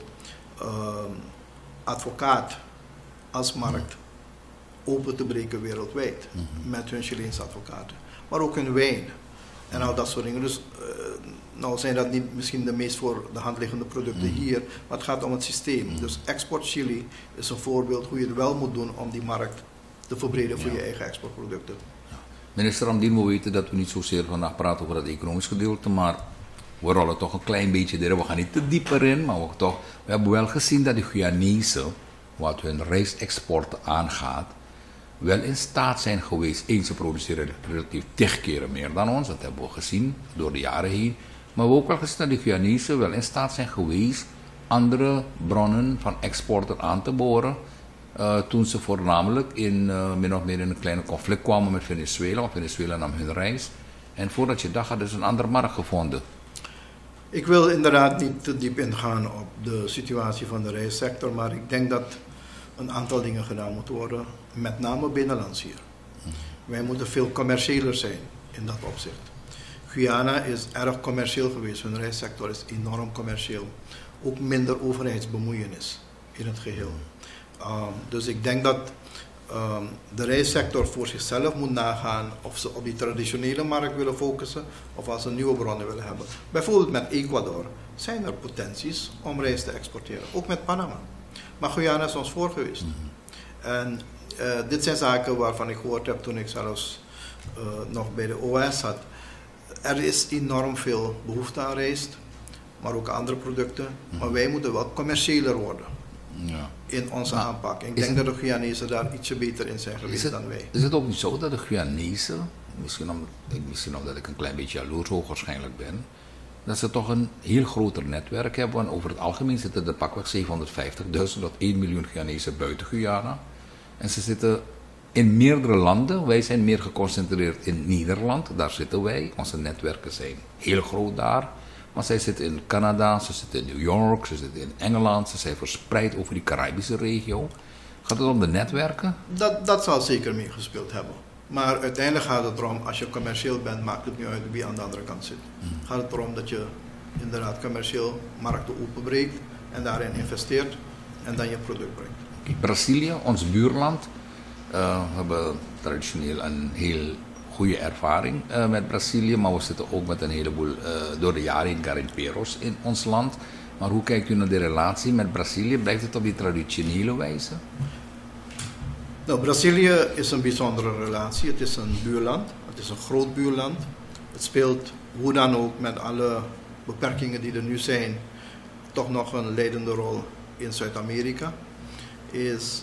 advocaat als markt open te breken wereldwijd met hun Chileense advocaten. Maar ook hun wijn en al dat soort dingen. Dus nou zijn dat niet misschien de meest voor de hand liggende producten hier, maar het gaat om het systeem. Dus export Chili is een voorbeeld hoe je het wel moet doen om die markt te verbreden voor je eigen exportproducten. Ja. Minister Ramdien, we weten dat we niet zozeer vandaag praten over het economisch gedeelte, maar we rollen toch een klein beetje erin. We gaan niet te dieper in, maar we hebben wel gezien dat de Guyanese, wat hun rijstexporten aangaat, wel in staat zijn geweest. Eens, ze produceren relatief 10 keren meer dan ons, dat hebben we gezien door de jaren heen. Maar we hebben ook wel gezien dat de Guyanese wel in staat zijn geweest andere bronnen van exporten aan te boren. Toen ze voornamelijk min of meer in een kleine conflict kwamen met Venezuela, want Venezuela nam hun rijst. En voordat je dacht hadden ze een andere markt gevonden. Ik wil inderdaad niet te diep ingaan op de situatie van de rijstsector, maar ik denk dat een aantal dingen gedaan moeten worden, met name binnenlands hier. Wij moeten veel commerciëler zijn in dat opzicht. Guyana is erg commercieel geweest, hun rijstsector is enorm commercieel. Ook minder overheidsbemoeienis in het geheel. Dus ik denk dat de rijstsector voor zichzelf moet nagaan of ze op die traditionele markt willen focussen of als ze nieuwe bronnen willen hebben. Bijvoorbeeld met Ecuador zijn er potenties om rijst te exporteren, ook met Panama. Maar Guyana is ons voor geweest. En dit zijn zaken waarvan ik gehoord heb toen ik zelfs nog bij de OS zat. Er is enorm veel behoefte aan rijst, maar ook andere producten. Maar wij moeten wel commerciëler worden in onze aanpak. Ik denk dat de Guyanese daar ietsje beter in zijn geweest dan wij. Is het ook niet zo dat de Guyanese, misschien omdat ik een klein beetje jaloers waarschijnlijk ben, dat ze toch een heel groter netwerk hebben? Want over het algemeen zitten er pakweg 750.000 tot 1 miljoen Guyanese buiten Guyana. En ze zitten in meerdere landen. Wij zijn meer geconcentreerd in Nederland. Daar zitten wij. Onze netwerken zijn heel groot daar. Maar zij zitten in Canada, ze zitten in New York, ze zitten in Engeland. Ze zijn verspreid over die Caribische regio. Gaat het om de netwerken? Dat zal zeker meegespeeld hebben. Maar uiteindelijk gaat het erom, als je commercieel bent, maakt het niet uit wie aan de andere kant zit. Gaat het erom dat je inderdaad commercieel markten openbreekt en daarin investeert en dan je product brengt. Okay. Brazilië, ons buurland, we hebben traditioneel een heel goede ervaring met Brazilië, maar we zitten ook met een heleboel door de jaren in garimperos in ons land. Maar hoe kijkt u naar de relatie met Brazilië? Blijft het op die traditionele wijze? Nou, Brazilië is een bijzondere relatie. Het is een buurland, het is een groot buurland. Het speelt hoe dan ook met alle beperkingen die er nu zijn, toch nog een leidende rol in Zuid-Amerika. Is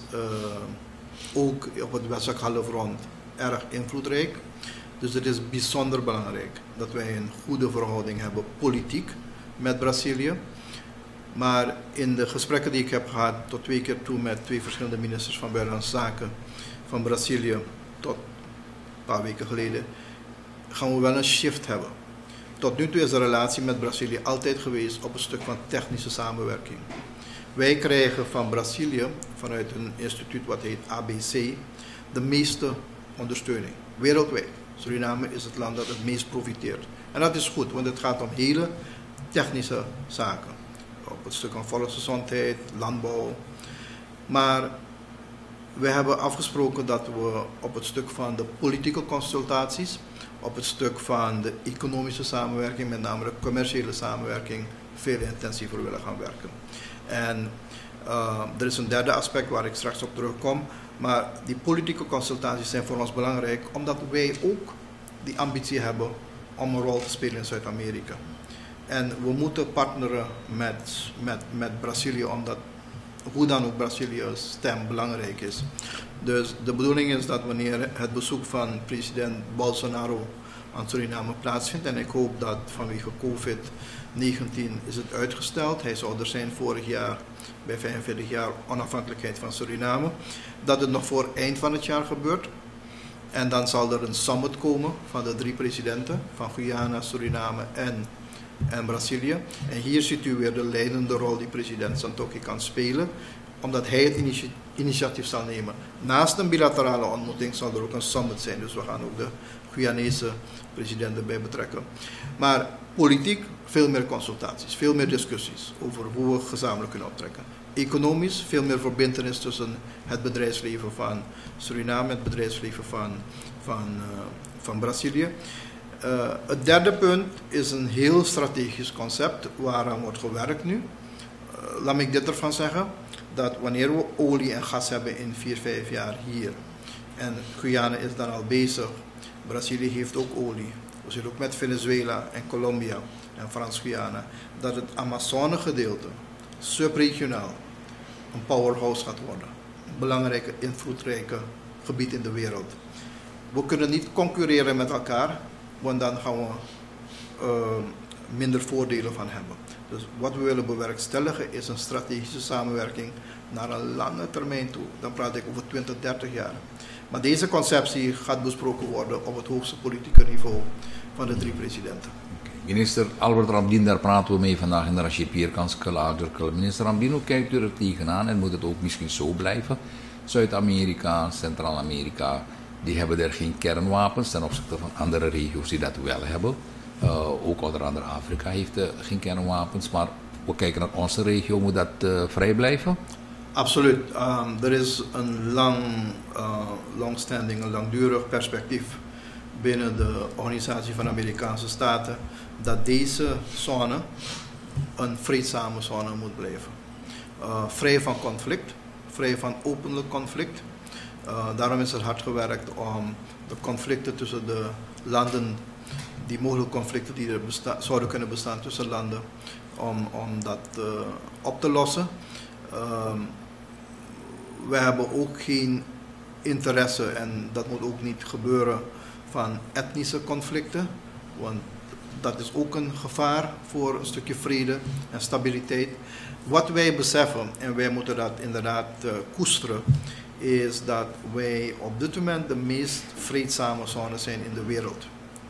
ook op het westelijk halfrond erg invloedrijk. Dus het is bijzonder belangrijk dat wij een goede verhouding hebben politiek met Brazilië. Maar in de gesprekken die ik heb gehad tot 2 keer toe met 2 verschillende ministers van Buitenlandse Zaken van Brazilië tot een paar weken geleden, gaan we wel een shift hebben. Tot nu toe is de relatie met Brazilië altijd geweest op een stuk van technische samenwerking. Wij krijgen van Brazilië, vanuit een instituut wat heet ABC, de meeste ondersteuning, wereldwijd. Suriname is het land dat het meest profiteert. En dat is goed, want het gaat om hele technische zaken. Op het stuk van volksgezondheid, landbouw. Maar we hebben afgesproken dat we op het stuk van de politieke consultaties, op het stuk van de economische samenwerking, met name de commerciële samenwerking, veel intensiever willen gaan werken. En er is een derde aspect waar ik straks op terugkom. Maar die politieke consultaties zijn voor ons belangrijk, omdat wij ook die ambitie hebben om een rol te spelen in Zuid-Amerika. En we moeten partneren met Brazilië, omdat hoe dan ook Brazilië's stem belangrijk is. Dus de bedoeling is dat wanneer het bezoek van president Bolsonaro aan Suriname plaatsvindt, en ik hoop dat vanwege COVID-19 is het uitgesteld, hij zou er zijn vorig jaar bij 45 jaar onafhankelijkheid van Suriname, dat het nog voor eind van het jaar gebeurt. En dan zal er een summit komen van de 3 presidenten van Guyana, Suriname en Brazilië. En hier ziet u weer de leidende rol die president Santokhi kan spelen, omdat hij het initiatief zal nemen. Naast een bilaterale ontmoeting zal er ook een summit zijn, dus we gaan ook de Guyanese president erbij betrekken. Maar politiek veel meer consultaties, veel meer discussies over hoe we gezamenlijk kunnen optrekken. Economisch veel meer verbintenis tussen het bedrijfsleven van Suriname en het bedrijfsleven van Brazilië. Het derde punt is een heel strategisch concept waaraan wordt gewerkt nu. Laat me dit ervan zeggen, dat wanneer we olie en gas hebben in 4-5 jaar hier, en Guyana is dan al bezig, Brazilië heeft ook olie, we zitten ook met Venezuela en Colombia en Frans-Guyana, dat het Amazone-gedeelte subregionaal een powerhouse gaat worden. Een belangrijke, invloedrijke gebied in de wereld. We kunnen niet concurreren met elkaar, want dan gaan we minder voordelen van hebben. Dus wat we willen bewerkstelligen is een strategische samenwerking naar een lange termijn toe. Dan praat ik over 20, 30 jaar. Maar deze conceptie gaat besproken worden op het hoogste politieke niveau van de 3 presidenten. Minister Albert Ramdien, daar praten we mee vandaag in de Rashid Pierkans Circle. Minister Ramdien, hoe kijkt u er tegenaan en moet het ook misschien zo blijven? Zuid-Amerika, Centraal-Amerika, die hebben er geen kernwapens ten opzichte van andere regio's die dat wel hebben. Ook onder andere Afrika heeft geen kernwapens, maar we kijken naar onze regio, moet dat vrij blijven? Absoluut. Er is een long-standing, een langdurig perspectief binnen de Organisatie van Amerikaanse Staten dat deze zone een vreedzame zone moet blijven. Vrij van conflict, vrij van openlijk conflict. Daarom is er hard gewerkt om de conflicten tussen de landen, die mogelijke conflicten die er zouden kunnen bestaan tussen landen, om dat op te lossen. We hebben ook geen interesse, en dat moet ook niet gebeuren, van etnische conflicten, want dat is ook een gevaar voor een stukje vrede en stabiliteit. Wat wij beseffen, en wij moeten dat inderdaad koesteren, is dat wij op dit moment de meest vreedzame zone zijn in de wereld.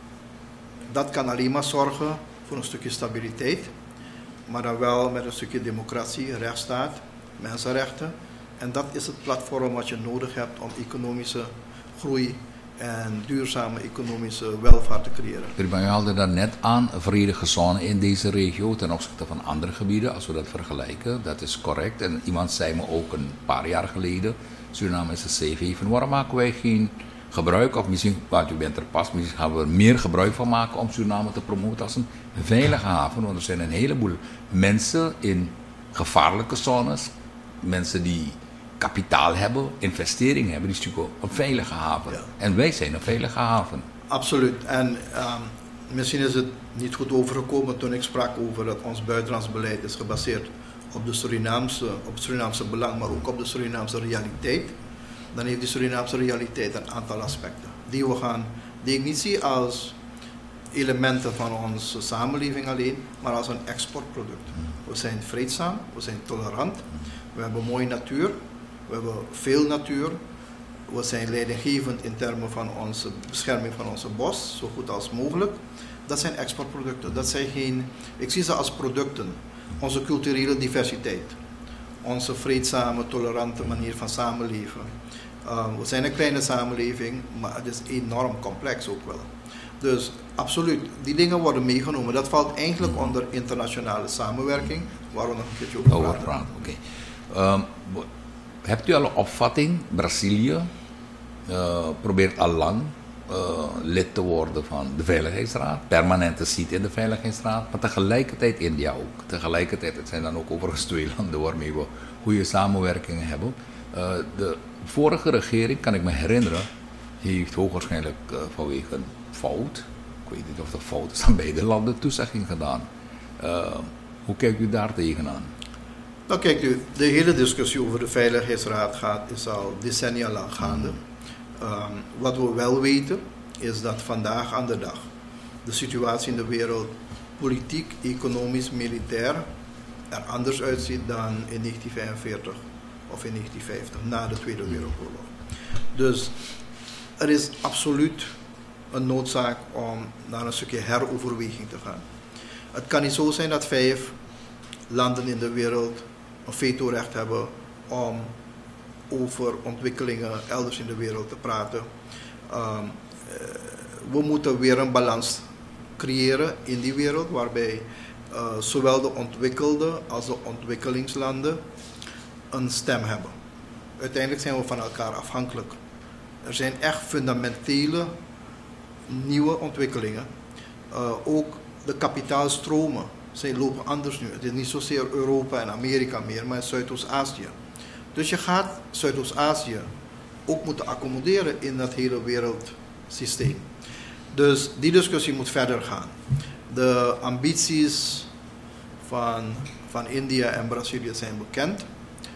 Dat kan alleen maar zorgen voor een stukje stabiliteit, maar dan wel met een stukje democratie, rechtsstaat, mensenrechten. En dat is het platform wat je nodig hebt om economische groei en duurzame economische welvaart te creëren. U haalde daar net aan, een vredige zone in deze regio ten opzichte van andere gebieden, als we dat vergelijken, dat is correct. En iemand zei me ook een paar jaar geleden, Suriname is een safe haven, waarom maken wij geen gebruik, of misschien, want u bent er pas, misschien gaan we er meer gebruik van maken om Suriname te promoten als een veilige haven, want er zijn een heleboel mensen in gevaarlijke zones, mensen die kapitaal hebben, investeringen hebben, die stukken een veilige haven. Ja. En wij zijn een veilige haven. Absoluut. En misschien is het niet goed overgekomen toen ik sprak over dat ons buitenlands beleid is gebaseerd op het Surinaamse belang, maar ook op de Surinaamse realiteit. Dan heeft die Surinaamse realiteit een aantal aspecten die ik niet zie als elementen van onze samenleving alleen, maar als een exportproduct. We zijn vreedzaam, we zijn tolerant, we hebben mooie natuur, we hebben veel natuur, we zijn leidinggevend in termen van onze bescherming van onze bos, zo goed als mogelijk. Dat zijn exportproducten, ik zie ze als producten. Onze culturele diversiteit, onze vreedzame, tolerante manier van samenleven. We zijn een kleine samenleving, maar het is enorm complex ook wel. Dus absoluut, die dingen worden meegenomen. Dat valt eigenlijk onder internationale samenwerking, waar we nog een keertje over praten. Okay. Hebt u al een opvatting? Brazilië probeert al lang lid te worden van de Veiligheidsraad, permanente seat in de Veiligheidsraad, maar tegelijkertijd India ook. Tegelijkertijd, het zijn dan ook overigens 2 landen waarmee we goede samenwerkingen hebben. De vorige regering, kan ik me herinneren, heeft hoogwaarschijnlijk vanwege een fout, ik weet niet of dat fout is, aan beide landen toezegging gedaan. Hoe kijkt u daar tegenaan? Nou kijkt u, de hele discussie over de Veiligheidsraad is al decennia lang gaande. Wat we wel weten is dat vandaag aan de dag de situatie in de wereld politiek, economisch, militair er anders uitziet dan in 1945 of in 1950, na de Tweede Wereldoorlog. Dus er is absoluut een noodzaak om naar een stukje heroverweging te gaan. Het kan niet zo zijn dat 5 landen in de wereld een vetorecht hebben om over ontwikkelingen elders in de wereld te praten. We moeten weer een balans creëren in die wereld waarbij zowel de ontwikkelde als de ontwikkelingslanden een stem hebben. Uiteindelijk zijn we van elkaar afhankelijk. Er zijn echt fundamentele nieuwe ontwikkelingen. Ook de kapitaalstromen lopen anders nu. Het is niet zozeer Europa en Amerika meer, maar Zuidoost-Azië. Dus je gaat Zuidoost-Azië ook moeten accommoderen in dat hele wereldsysteem. Dus die discussie moet verder gaan. De ambities van India en Brazilië zijn bekend.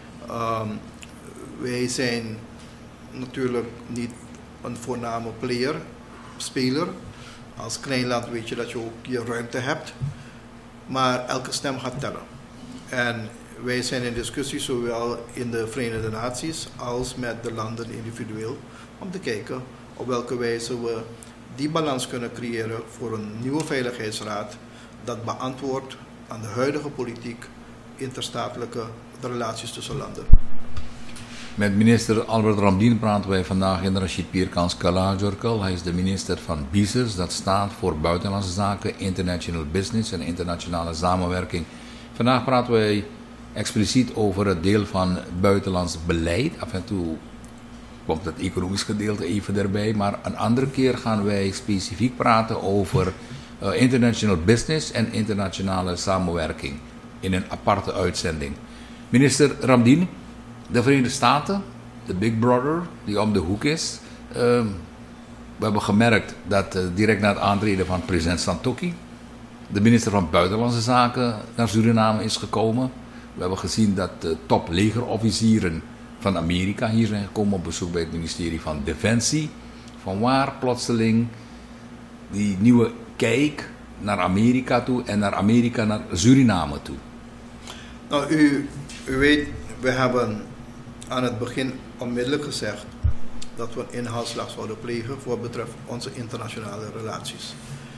Wij zijn natuurlijk niet een voorname speler. Als klein land weet je dat je ook je ruimte hebt. Maar elke stem gaat tellen. En wij zijn in discussie zowel in de Verenigde Naties als met de landen individueel. Om te kijken op welke wijze we die balans kunnen creëren voor een nieuwe veiligheidsraad. Dat beantwoordt aan de huidige politiek, interstatelijke relaties tussen landen. Met minister Albert Ramdien praten wij vandaag in de Rashid Pierkans Kala Circle. Hij is de minister van BICES, dat staat voor Buitenlandse Zaken, International Business en Internationale Samenwerking. Vandaag praten wij expliciet over het deel van buitenlands beleid. Af en toe komt het economisch gedeelte even erbij, maar een andere keer gaan wij specifiek praten over international business en internationale samenwerking in een aparte uitzending. Minister Ramdien, de Verenigde Staten, de Big Brother die om de hoek is. We hebben gemerkt dat direct na het aantreden van president Santokki de minister van Buitenlandse Zaken naar Suriname is gekomen. We hebben gezien dat de top legerofficieren van Amerika hier zijn gekomen op bezoek bij het ministerie van Defensie. Vanwaar plotseling die nieuwe kijk naar Amerika toe en naar Amerika naar Suriname toe? Nou, u weet, we hebben aan het begin onmiddellijk gezegd dat we een inhaalslag zouden plegen voor wat betreft onze internationale relaties.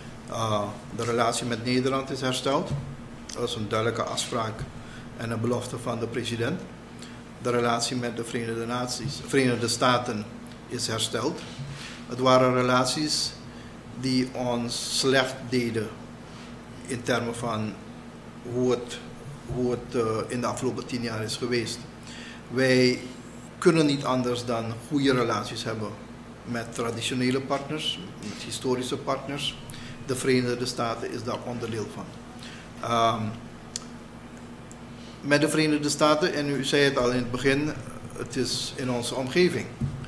De relatie met Nederland is hersteld. Dat is een duidelijke afspraak en een belofte van de president. De relatie met de Verenigde Staten is hersteld. Het waren relaties die ons slecht deden in termen van hoe het in de afgelopen 10 jaar is geweest. Wij kunnen niet anders dan goede relaties hebben met traditionele partners, met historische partners. De Verenigde Staten is daar onderdeel van. Met de Verenigde Staten, en u zei het al in het begin, het is in onze omgeving.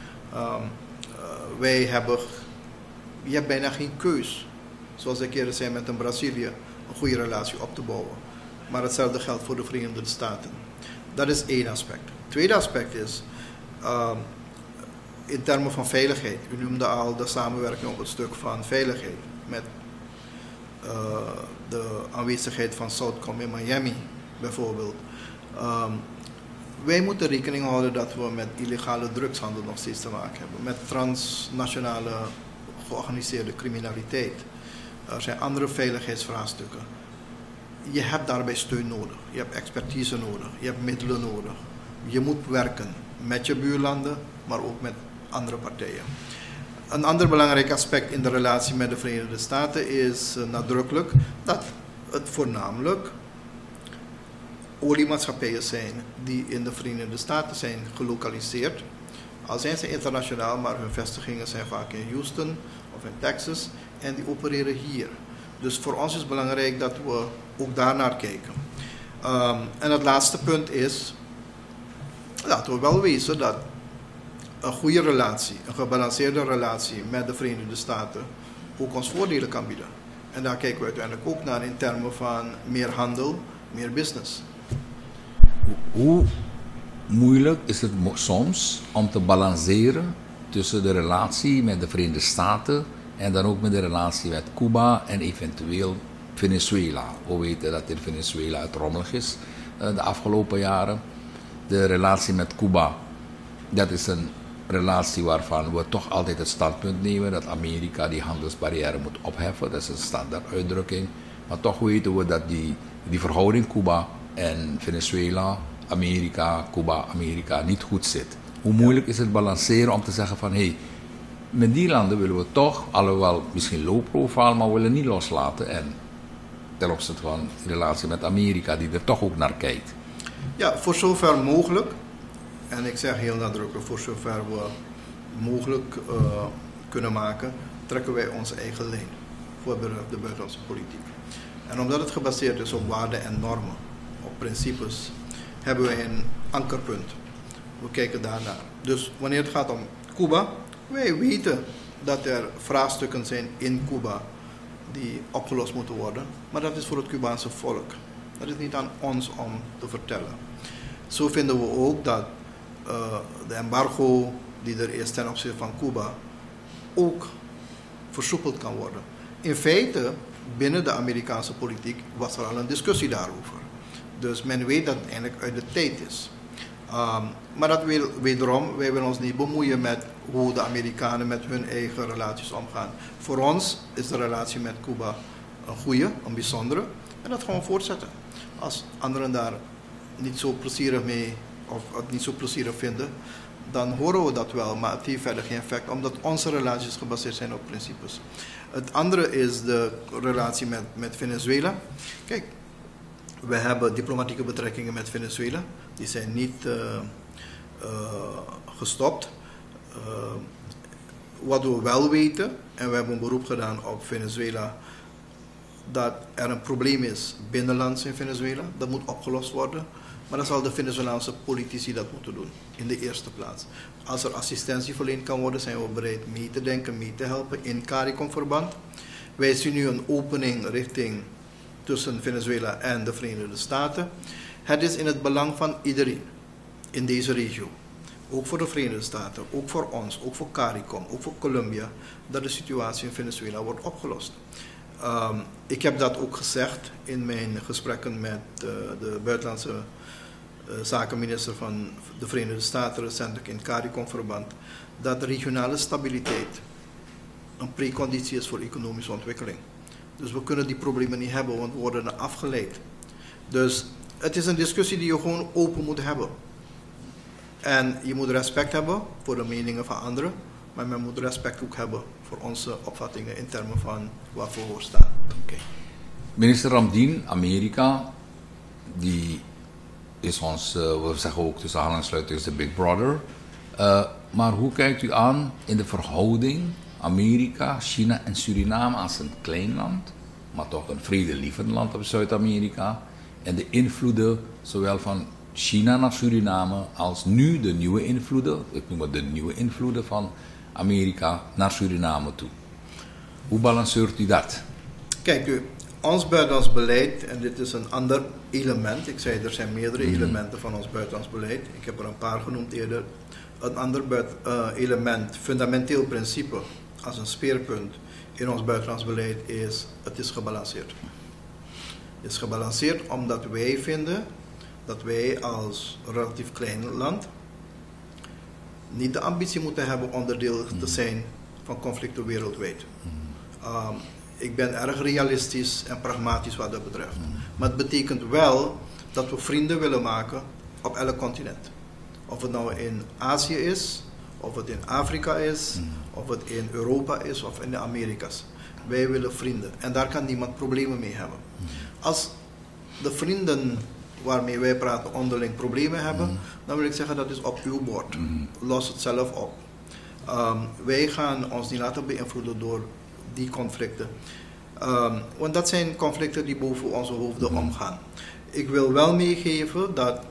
Je hebt bijna geen keus, zoals ik eerder zei met een Brazilië, een goede relatie op te bouwen. Maar hetzelfde geldt voor de Verenigde Staten. Dat is één aspect. Het tweede aspect is, in termen van veiligheid. U noemde al de samenwerking op het stuk van veiligheid. Met de aanwezigheid van Southcom in Miami bijvoorbeeld. Wij moeten rekening houden dat we met illegale drugshandel nog steeds te maken hebben. Met transnationale georganiseerde criminaliteit. Er zijn andere veiligheidsvraagstukken. Je hebt daarbij steun nodig. Je hebt expertise nodig. Je hebt middelen nodig. Je moet werken met je buurlanden, maar ook met andere partijen. Een ander belangrijk aspect in de relatie met de Verenigde Staten is nadrukkelijk dat het voornamelijk oliemaatschappijen zijn die in de Verenigde Staten zijn gelokaliseerd. Al zijn ze internationaal, maar hun vestigingen zijn vaak in Houston of in Texas en die opereren hier. Dus voor ons is het belangrijk dat we ook daarnaar kijken. En het laatste punt is, laten we wel wezen dat een goede relatie, een gebalanceerde relatie met de Verenigde Staten ook ons voordelen kan bieden. En daar kijken we uiteindelijk ook naar in termen van meer handel, meer business. Hoe moeilijk is het soms om te balanceren tussen de relatie met de Verenigde Staten en dan ook met de relatie met Cuba en eventueel Venezuela? We weten dat in Venezuela het rommelig is de afgelopen jaren. De relatie met Cuba, dat is een relatie waarvan we toch altijd het standpunt nemen dat Amerika die handelsbarrière moet opheffen. Dat is een standaard uitdrukking. Maar toch weten we dat die verhouding Cuba en Venezuela, Amerika, Cuba, Amerika niet goed zit. Hoe moeilijk is het balanceren om te zeggen van hé, met die landen willen we toch, alhoewel misschien low profile, maar we willen niet loslaten. En ten opzichte van de relatie met Amerika die er toch ook naar kijkt. Ja, voor zover mogelijk. En ik zeg heel nadrukkelijk, voor zover we mogelijk kunnen maken, trekken wij onze eigen lijn voor de buitenlandse politiek. En omdat het gebaseerd is op waarden en normen, op principes, hebben wij een ankerpunt. We kijken daarnaar. Dus wanneer het gaat om Cuba, wij weten dat er vraagstukken zijn in Cuba die opgelost moeten worden, maar dat is voor het Cubaanse volk. Dat is niet aan ons om te vertellen. Zo vinden we ook dat de embargo die er is ten opzichte van Cuba ook versoepeld kan worden. In feite, binnen de Amerikaanse politiek was er al een discussie daarover. Dus men weet dat het eigenlijk uit de tijd is. Maar dat wil wederom, wij willen ons niet bemoeien met hoe de Amerikanen met hun eigen relaties omgaan. Voor ons is de relatie met Cuba een goede, een bijzondere. En dat gaan we voortzetten. Als anderen daar niet zo plezierig mee of het niet zo plezierig vinden, dan horen we dat wel, maar het heeft verder geen effect, omdat onze relaties gebaseerd zijn op principes. Het andere is de relatie met Venezuela. Kijk, we hebben diplomatieke betrekkingen met Venezuela, die zijn niet gestopt. Wat we wel weten, en we hebben een beroep gedaan op Venezuela, dat er een probleem is binnenlands in Venezuela, dat moet opgelost worden. Maar dan zal de Venezolaanse politici dat moeten doen, in de eerste plaats. Als er assistentie verleend kan worden, zijn we bereid mee te denken, mee te helpen in CARICOM-verband. Wij zien nu een opening richting tussen Venezuela en de Verenigde Staten. Het is in het belang van iedereen in deze regio, ook voor de Verenigde Staten, ook voor ons, ook voor CARICOM, ook voor Colombia, dat de situatie in Venezuela wordt opgelost. Ik heb dat ook gezegd in mijn gesprekken met de buitenlandse zakenminister van de Verenigde Staten, recentelijk in CARICOM-verband, dat regionale stabiliteit een preconditie is voor economische ontwikkeling. Dus we kunnen die problemen niet hebben, want we worden er afgeleid. Dus het is een discussie die je gewoon open moet hebben. En je moet respect hebben voor de meningen van anderen, maar men moet respect ook hebben voor onze opvattingen in termen van waarvoor we staan. Okay. Minister Ramdien, Amerika, die is ons, we zeggen ook tussen aanhalingstekens de Big Brother. Maar hoe kijkt u aan in de verhouding Amerika, China en Suriname als een klein land, maar toch een vredelievend land op Zuid-Amerika, en de invloeden zowel van China naar Suriname als nu de nieuwe invloeden, ik noem het de nieuwe invloeden van Amerika naar Suriname toe. Hoe balanceert u dat? Kijk u, ons buitenlands beleid, en dit is een ander element, ik zei er zijn meerdere elementen van ons buitenlands beleid, ik heb er een paar genoemd eerder. Een ander element, fundamenteel principe, als een speerpunt in ons buitenlands beleid is, het is gebalanceerd. Het is gebalanceerd omdat wij vinden dat wij als relatief klein land niet de ambitie moeten hebben onderdeel te zijn van conflicten wereldwijd. Ik ben erg realistisch en pragmatisch wat dat betreft. Maar het betekent wel dat we vrienden willen maken op elk continent. Of het nou in Azië is, of het in Afrika is, of het in Europa is, of in de Amerika's. Wij willen vrienden. En daar kan niemand problemen mee hebben. Als de vrienden waarmee wij praten onderling problemen hebben, dan wil ik zeggen dat is op uw bord. Los het zelf op. Wij gaan ons niet laten beïnvloeden door die conflicten. Want dat zijn conflicten die boven onze hoofden omgaan. Ik wil wel meegeven dat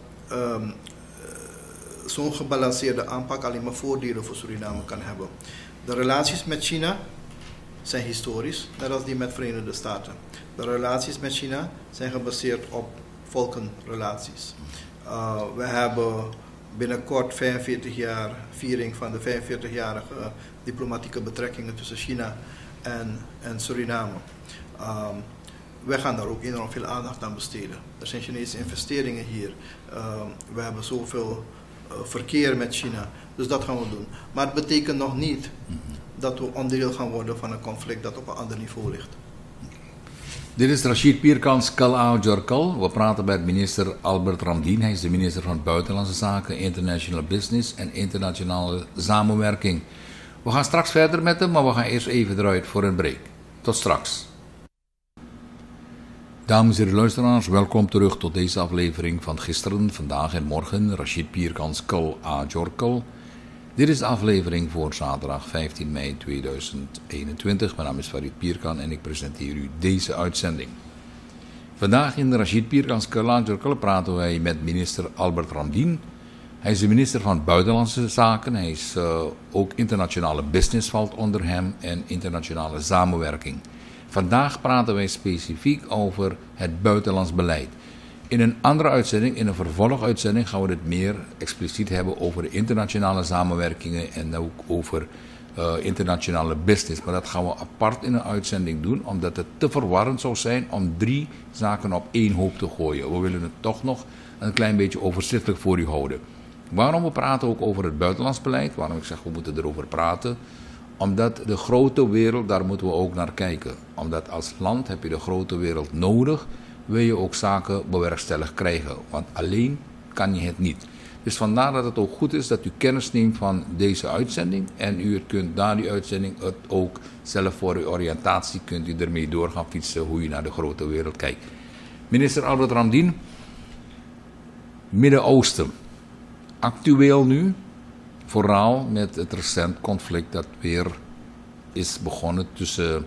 zo'n gebalanceerde aanpak alleen maar voordelen voor Suriname kan hebben. De relaties met China zijn historisch, net als die met Verenigde Staten. De relaties met China zijn gebaseerd op volkenrelaties. We hebben binnenkort 45 jaar viering van de 45-jarige diplomatieke betrekkingen tussen China en Suriname. Wij gaan daar ook enorm veel aandacht aan besteden. Er zijn Chinese investeringen hier. We hebben zoveel verkeer met China. Dus dat gaan we doen. Maar het betekent nog niet dat we onderdeel gaan worden van een conflict dat op een ander niveau ligt. Dit is Rashid Pierkans Kal Jorkal. We praten met minister Albert Ramdien. Hij is de minister van Buitenlandse Zaken, International Business en Internationale Samenwerking. We gaan straks verder met hem, maar we gaan eerst even eruit voor een break. Tot straks. Dames en heren luisteraars, welkom terug tot deze aflevering van gisteren, vandaag en morgen. Rashid Pierkans Kal Jorkal. Dit is de aflevering voor zaterdag 15 mei 2021. Mijn naam is Farid Pierkan en ik presenteer u deze uitzending. Vandaag in de Rashid Pierkans Kal Jorkal praten wij met minister Albert Ramdien. Hij is de minister van Buitenlandse Zaken. Hij is ook internationale business valt onder hem en internationale samenwerking. Vandaag praten wij specifiek over het buitenlands beleid. In een andere uitzending, in een vervolguitzending, gaan we het meer expliciet hebben over de internationale samenwerkingen en ook over internationale business. Maar dat gaan we apart in een uitzending doen, omdat het te verwarrend zou zijn om 3 zaken op één hoop te gooien. We willen het toch nog een klein beetje overzichtelijk voor u houden. Waarom we praten ook over het buitenlands beleid, waarom ik zeg we moeten erover praten, omdat de grote wereld, daar moeten we ook naar kijken. Omdat als land heb je de grote wereld nodig, wil je ook zaken bewerkstelligd krijgen. Want alleen kan je het niet. Dus vandaar dat het ook goed is dat u kennis neemt van deze uitzending. En u kunt na die uitzending het ook zelf voor uw oriëntatie kunt u ermee door gaan fietsen hoe je naar de grote wereld kijkt. Minister Albert Ramdien, Midden-Oosten. Actueel nu, vooral met het recent conflict dat weer is begonnen tussen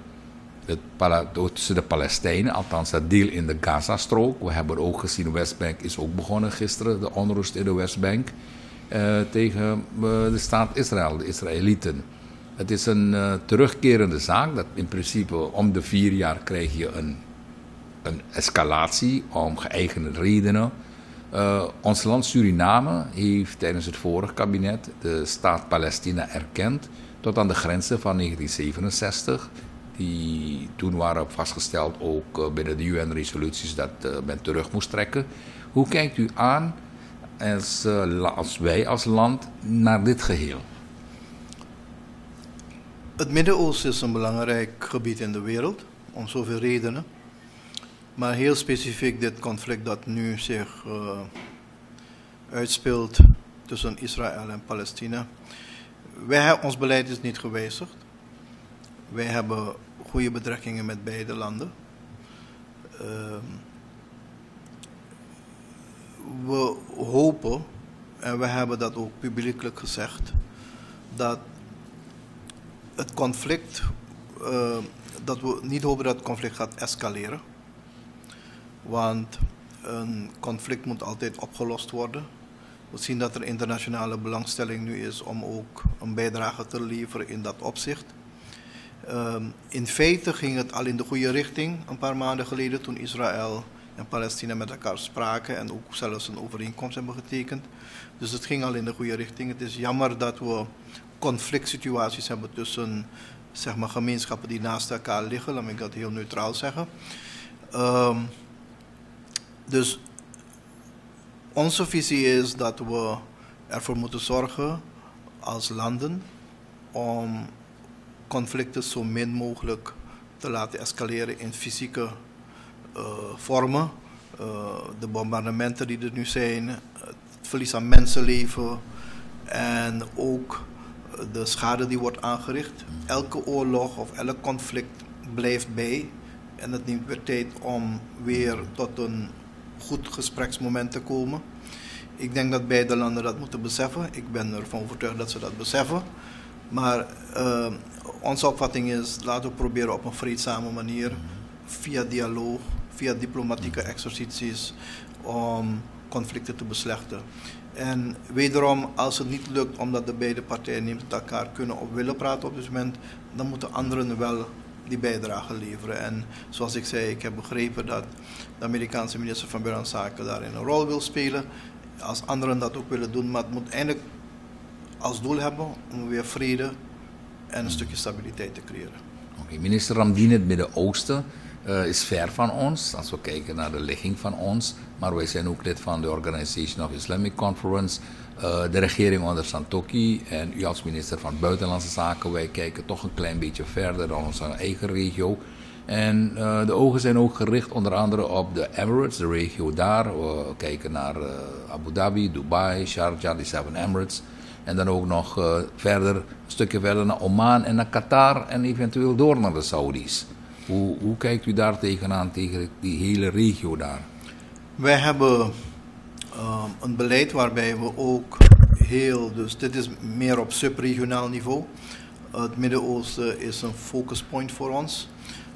de Palestijnen, althans dat deel in de Gazastrook. We hebben ook gezien, de Westbank is ook begonnen gisteren, de onrust in de Westbank tegen de staat Israël, de Israëlieten. Het is een terugkerende zaak, dat in principe om de 4 jaar krijg je een escalatie om geëigende redenen. Ons land Suriname heeft tijdens het vorige kabinet de staat Palestina erkend tot aan de grenzen van 1967. Die toen waren vastgesteld ook binnen de UN-resoluties dat men terug moest trekken. Hoe kijkt u aan als wij als land naar dit geheel? Het Midden-Oosten is een belangrijk gebied in de wereld, om zoveel redenen. Maar heel specifiek dit conflict dat nu zich uitspeelt tussen Israël en Palestina. Ons beleid is niet gewijzigd. Wij hebben goede betrekkingen met beide landen. We hopen, en we hebben dat ook publiekelijk gezegd, dat het conflict, dat we niet hopen dat het conflict gaat escaleren. Want een conflict moet altijd opgelost worden. We zien dat er internationale belangstelling nu is om ook een bijdrage te leveren in dat opzicht. In feite ging het al in de goede richting een paar maanden geleden toen Israël en Palestina met elkaar spraken en ook zelfs een overeenkomst hebben getekend. Dus het ging al in de goede richting. Het is jammer dat we conflict situaties hebben tussen zeg maar, gemeenschappen die naast elkaar liggen, laat ik dat heel neutraal zeggen. Dus onze visie is dat we ervoor moeten zorgen als landen om conflicten zo min mogelijk te laten escaleren in fysieke vormen. De bombardementen die er nu zijn, het verlies aan mensenleven en ook de schade die wordt aangericht. Elke oorlog of elk conflict blijft bij en het neemt weer tijd om weer tot een goed gespreksmoment te komen. Ik denk dat beide landen dat moeten beseffen. Ik ben ervan overtuigd dat ze dat beseffen. Maar onze opvatting is, laten we proberen op een vreedzame manier, via dialoog, via diplomatieke exercities, om conflicten te beslechten. En wederom, als het niet lukt omdat de beide partijen niet met elkaar kunnen of willen praten op dit moment, dan moeten anderen wel die bijdrage leveren. En zoals ik zei, ik heb begrepen dat de Amerikaanse minister van Buitenlandse Zaken daarin een rol wil spelen. Als anderen dat ook willen doen, maar het moet eindelijk als doel hebben om weer vrede en een stukje stabiliteit te creëren. Oké, minister Ramdien, het Midden-Oosten is ver van ons, als we kijken naar de ligging van ons. Maar wij zijn ook lid van de Organization of Islamic Conference, de regering onder Santokhi en u als minister van Buitenlandse Zaken. Wij kijken toch een klein beetje verder dan onze eigen regio. En de ogen zijn ook gericht onder andere op de Emirates, de regio daar. We kijken naar Abu Dhabi, Dubai, Sharjah, die 7 Emirates. En dan ook nog verder, een stukje verder naar Oman en naar Qatar en eventueel door naar de Saudis. Hoe kijkt u daar tegenaan, tegen die hele regio daar? Wij hebben een beleid waarbij we ook dus dit is meer op subregionaal niveau. Het Midden-Oosten is een focuspoint voor ons.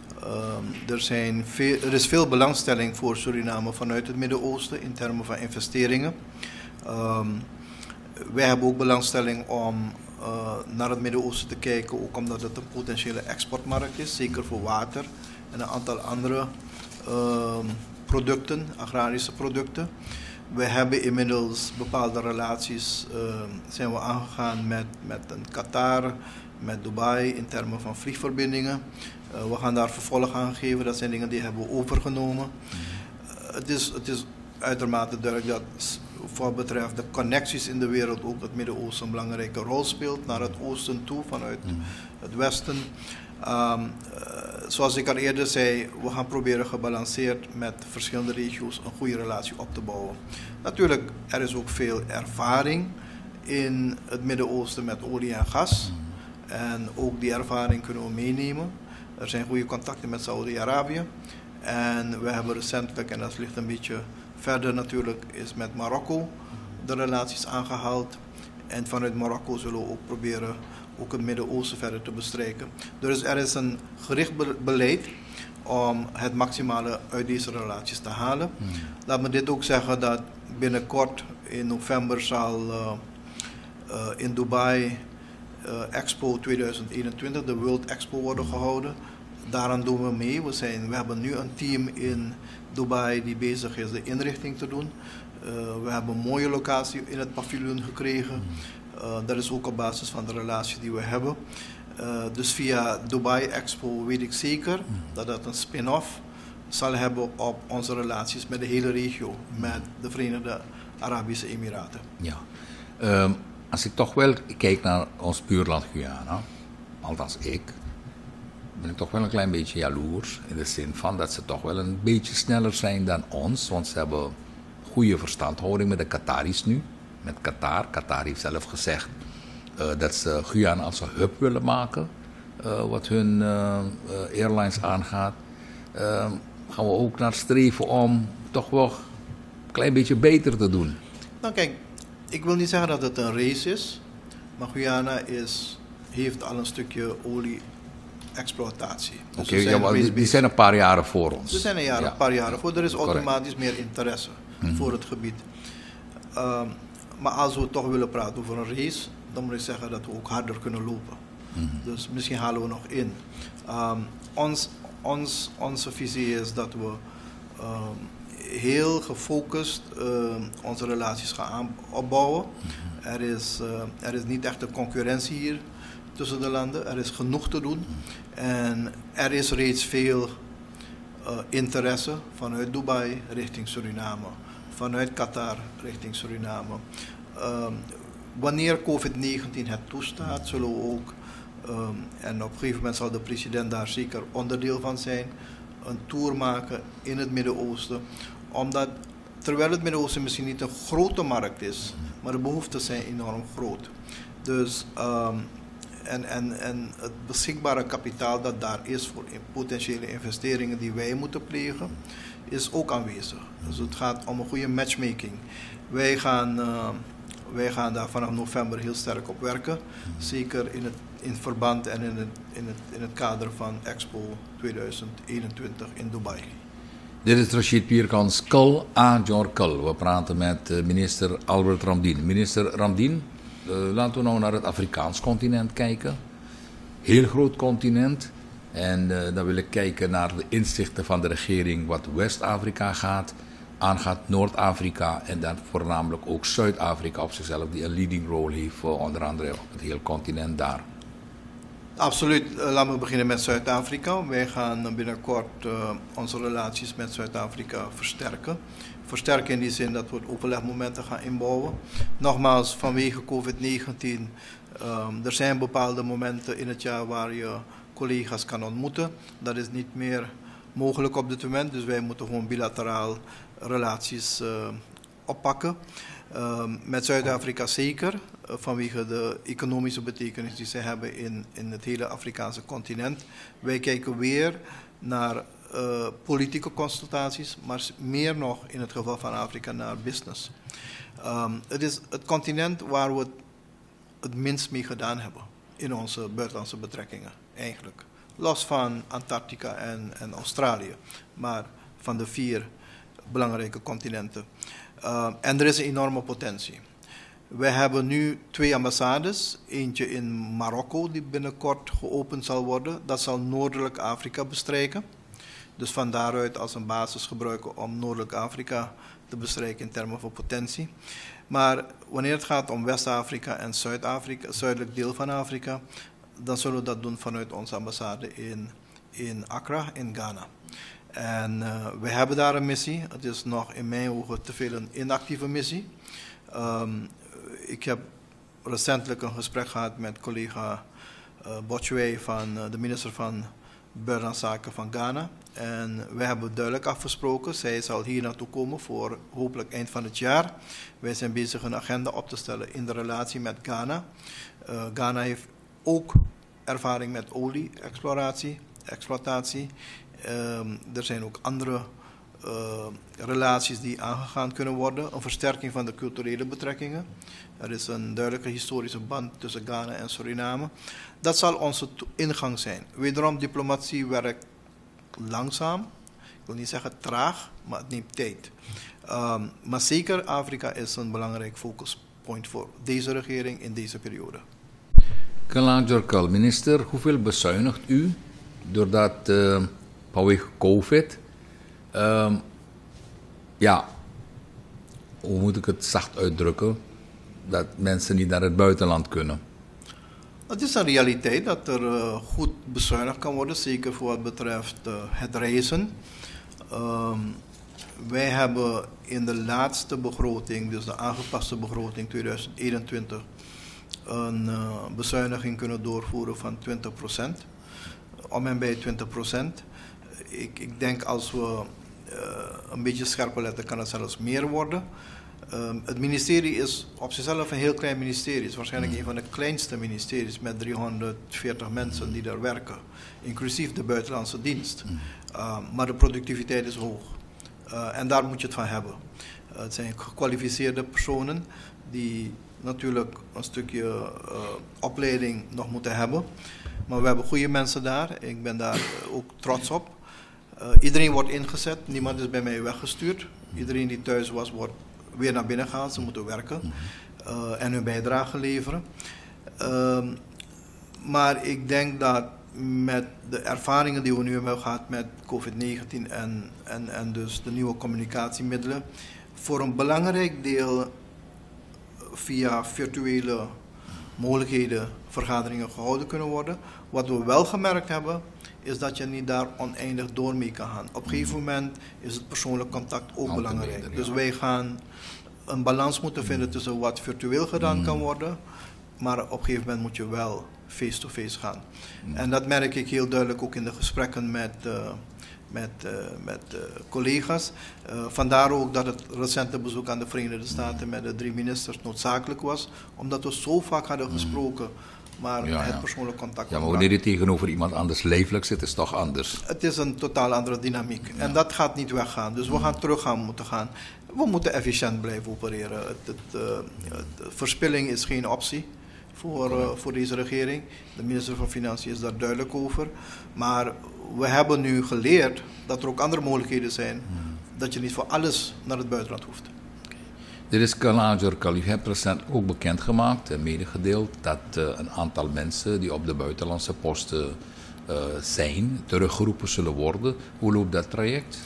Er is veel belangstelling voor Suriname vanuit het Midden-Oosten in termen van investeringen. Wij hebben ook belangstelling om naar het Midden-Oosten te kijken, ook omdat het een potentiële exportmarkt is, zeker voor water en een aantal andere producten, agrarische producten. We hebben inmiddels bepaalde relaties, zijn we aangegaan met een Qatar, met Dubai in termen van vliegverbindingen. We gaan daar vervolg aan geven, dat zijn dingen die hebben we overgenomen. Het is uitermate duidelijk dat wat betreft de connecties in de wereld ook het Midden-Oosten een belangrijke rol speelt naar het oosten toe vanuit het westen. Zoals ik al eerder zei, we gaan proberen gebalanceerd met verschillende regio's een goede relatie op te bouwen. Natuurlijk, er is ook veel ervaring in het Midden-Oosten met olie en gas. En ook die ervaring kunnen we meenemen. Er zijn goede contacten met Saudi-Arabië. En we hebben recentelijk, en dat ligt een beetje verder natuurlijk, is met Marokko de relaties aangehaald. En vanuit Marokko zullen we ook proberen ook het Midden-Oosten verder te bestrijken. Dus er is een gericht beleid om het maximale uit deze relaties te halen. Laat me dit ook zeggen dat binnenkort in november zal in Dubai Expo 2021, de World Expo, worden gehouden. Daaraan doen we mee. We hebben nu een team in Dubai die bezig is de inrichting te doen. We hebben een mooie locatie in het paviljoen gekregen. Dat is ook op basis van de relatie die we hebben. Dus via Dubai Expo weet ik zeker dat dat een spin-off zal hebben op onze relaties met de hele regio, met de Verenigde Arabische Emiraten. Ja. Als ik toch wel kijk naar ons buurland Guyana, althans ik, ben ik toch wel een klein beetje jaloers. In de zin van dat ze toch wel een beetje sneller zijn dan ons. Want ze hebben goede verstandhouding met de Qataris nu. Met Qatar. Qatar heeft zelf gezegd dat ze Guyana als een hub willen maken. Wat hun airlines aangaat. Gaan we ook naar streven om toch wel een klein beetje beter te doen. Nou kijk, ik wil niet zeggen dat het een race is. Maar Guyana heeft al een stukje olie-exploitatie. Dus die zijn een paar jaren voor ons. Er zijn een paar jaren voor. Er is automatisch meer interesse voor het gebied. Maar als we toch willen praten over een race, dan moet ik zeggen dat we ook harder kunnen lopen. Dus misschien halen we nog in. Onze visie is dat we heel gefocust onze relaties gaan opbouwen. Er is niet echt een concurrentie hier tussen de landen. Er is genoeg te doen. En er is reeds veel interesse vanuit Dubai richting Suriname. Vanuit Qatar richting Suriname. Wanneer COVID-19 het toestaat, zullen we ook, en op een gegeven moment zal de president daar zeker onderdeel van zijn, een tour maken in het Midden-Oosten. Omdat, terwijl het Midden-Oosten misschien niet een grote markt is, maar de behoeften zijn enorm groot. Dus, en het beschikbare kapitaal dat daar is voor potentiële investeringen die wij moeten plegen, is ook aanwezig. Dus het gaat om een goede matchmaking. Wij gaan daar vanaf november heel sterk op werken. Zeker in verband en in het kader van Expo 2021 in Dubai. Dit is Rashid Pierkans, Kul Ajor Kul. We praten met minister Albert Ramdien. Minister Ramdien, laten we nou naar het Afrikaans continent kijken. Heel groot continent. En dan wil ik kijken naar de inzichten van de regering wat West-Afrika aangaat, Noord-Afrika en dan voornamelijk ook Zuid-Afrika op zichzelf, die een leading role heeft, onder andere op het hele continent daar. Absoluut. Laten we beginnen met Zuid-Afrika. Wij gaan binnenkort onze relaties met Zuid-Afrika versterken. Versterken in die zin dat we overlegmomenten gaan inbouwen. Nogmaals, vanwege COVID-19, er zijn bepaalde momenten in het jaar waar je collega's kan ontmoeten. Dat is niet meer mogelijk op dit moment, dus wij moeten gewoon bilateraal relaties oppakken. Met Zuid-Afrika zeker, vanwege de economische betekenis die ze hebben in het hele Afrikaanse continent. Wij kijken weer naar politieke consultaties, maar meer nog in het geval van Afrika naar business. Het is het continent waar we het minst mee gedaan hebben in onze buitenlandse betrekkingen, eigenlijk. Los van Antarctica en Australië, maar van de 4 belangrijke continenten. En er is een enorme potentie. We hebben nu 2 ambassades. Eentje in Marokko die binnenkort geopend zal worden. Dat zal Noordelijk Afrika bestrijken. Dus van daaruit als een basis gebruiken om Noordelijk Afrika te bestrijken in termen van potentie. Maar wanneer het gaat om West-Afrika en Zuid-Afrika, het zuidelijk deel van Afrika, dan zullen we dat doen vanuit onze ambassade in Accra, in Ghana. En we hebben daar een missie. Het is nog in mijn ogen te veel een inactieve missie. Ik heb recentelijk een gesprek gehad met collega Botchwey, de minister van Buitenlandse Zaken van Ghana. En we hebben duidelijk afgesproken, zij zal hier naartoe komen voor hopelijk eind van het jaar. Wij zijn bezig een agenda op te stellen in de relatie met Ghana. Ghana heeft ook ervaring met olie-exploitatie. Er zijn ook andere relaties die aangegaan kunnen worden. Een versterking van de culturele betrekkingen. Er is een duidelijke historische band tussen Ghana en Suriname. Dat zal onze ingang zijn. Wederom, diplomatie werkt langzaam. Ik wil niet zeggen traag, maar het neemt tijd. Maar zeker Afrika is een belangrijk focuspoint voor deze regering in deze periode. Kul, minister, hoeveel bezuinigt u doordat vanwege COVID, hoe moet ik het zacht uitdrukken, dat mensen niet naar het buitenland kunnen? Het is een realiteit dat er goed bezuinigd kan worden, zeker voor wat betreft het reizen. Wij hebben in de laatste begroting, dus de aangepaste begroting 2021, een bezuiniging kunnen doorvoeren van 20%. Om en bij 20%. Ik denk als we een beetje scherper letten, kan het zelfs meer worden. Het ministerie is op zichzelf een heel klein ministerie. Het is waarschijnlijk een van de kleinste ministeries met 340 mensen die daar werken. Inclusief de buitenlandse dienst. Maar de productiviteit is hoog. En daar moet je het van hebben. Het zijn gekwalificeerde personen die natuurlijk een stukje opleiding nog moeten hebben. Maar we hebben goede mensen daar. Ik ben daar ook trots op. Iedereen wordt ingezet. Niemand is bij mij weggestuurd. Iedereen die thuis was, wordt weer naar binnen gehaald. Ze moeten werken en hun bijdrage leveren. Maar ik denk dat met de ervaringen die we nu hebben gehad met COVID-19 en dus de nieuwe communicatiemiddelen, voor een belangrijk deel via virtuele mogelijkheden vergaderingen gehouden kunnen worden. Wat we wel gemerkt hebben, is dat je niet daar oneindig door mee kan gaan. Op een gegeven moment is het persoonlijk contact ook belangrijk. Dus wij gaan een balans moeten vinden tussen wat virtueel gedaan kan worden, maar op een gegeven moment moet je wel face-to-face gaan. En dat merk ik heel duidelijk ook in de gesprekken met collega's. Vandaar ook dat het recente bezoek aan de Verenigde Staten met de 3 ministers noodzakelijk was, omdat we zo vaak hadden gesproken, maar het persoonlijk contact. Ja, maar wanneer je tegenover iemand anders lijfelijk zit, is het toch anders? Het is een totaal andere dynamiek. En dat gaat niet weggaan. Dus we gaan terug moeten gaan. We moeten efficiënt blijven opereren. Verspilling is geen optie. voor deze regering. De minister van Financiën is daar duidelijk over. Maar we hebben nu geleerd dat er ook andere mogelijkheden zijn. Dat je niet voor alles naar het buitenland hoeft. Er is Kalajar Kalif heeft recent ook bekendgemaakt en medegedeeld dat een aantal mensen die op de buitenlandse posten zijn, teruggeroepen zullen worden. Hoe loopt dat traject?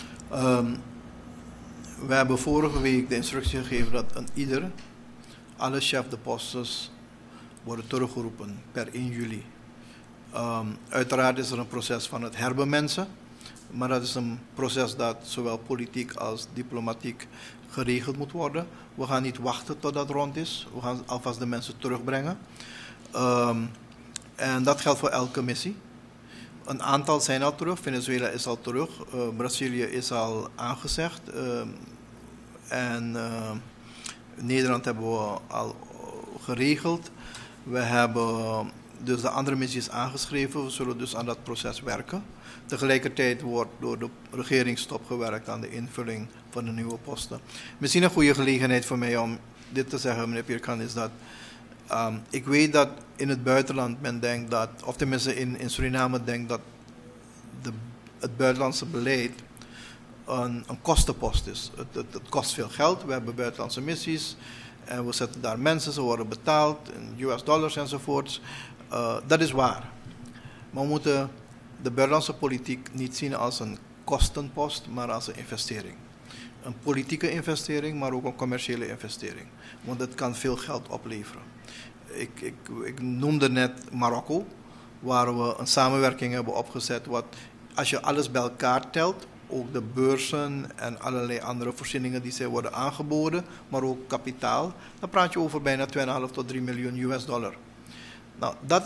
We hebben vorige week de instructie gegeven dat alle chef de postes worden teruggeroepen per 1 juli. Uiteraard is er een proces van het herbemensen, maar dat is een proces dat zowel politiek als diplomatiek geregeld moet worden. We gaan niet wachten tot dat rond is, we gaan alvast de mensen terugbrengen. En dat geldt voor elke missie. Een aantal zijn al terug, Venezuela is al terug, Brazilië is al aangezegd en Nederland hebben we al geregeld. We hebben dus de andere missies aangeschreven, we zullen dus aan dat proces werken. Tegelijkertijd wordt door de regeringstop gewerkt aan de invulling van de nieuwe posten. Misschien een goede gelegenheid voor mij om dit te zeggen, meneer Pierkan, is dat ik weet dat in het buitenland men denkt dat, of tenminste in Suriname denkt dat het buitenlandse beleid een kostenpost is. Het kost veel geld, we hebben buitenlandse missies en we zetten daar mensen, ze worden betaald in US dollars enzovoorts. Dat is waar. Maar we moeten de buitenlandse politiek niet zien als een kostenpost, maar als een investering. Een politieke investering, maar ook een commerciële investering. Want dat kan veel geld opleveren. Ik noemde net Marokko, waar we een samenwerking hebben opgezet. Wat, als je alles bij elkaar telt, ook de beurzen en allerlei andere voorzieningen die zij worden aangeboden, maar ook kapitaal, dan praat je over bijna 2,5 tot 3 miljoen US dollar. Nou, dat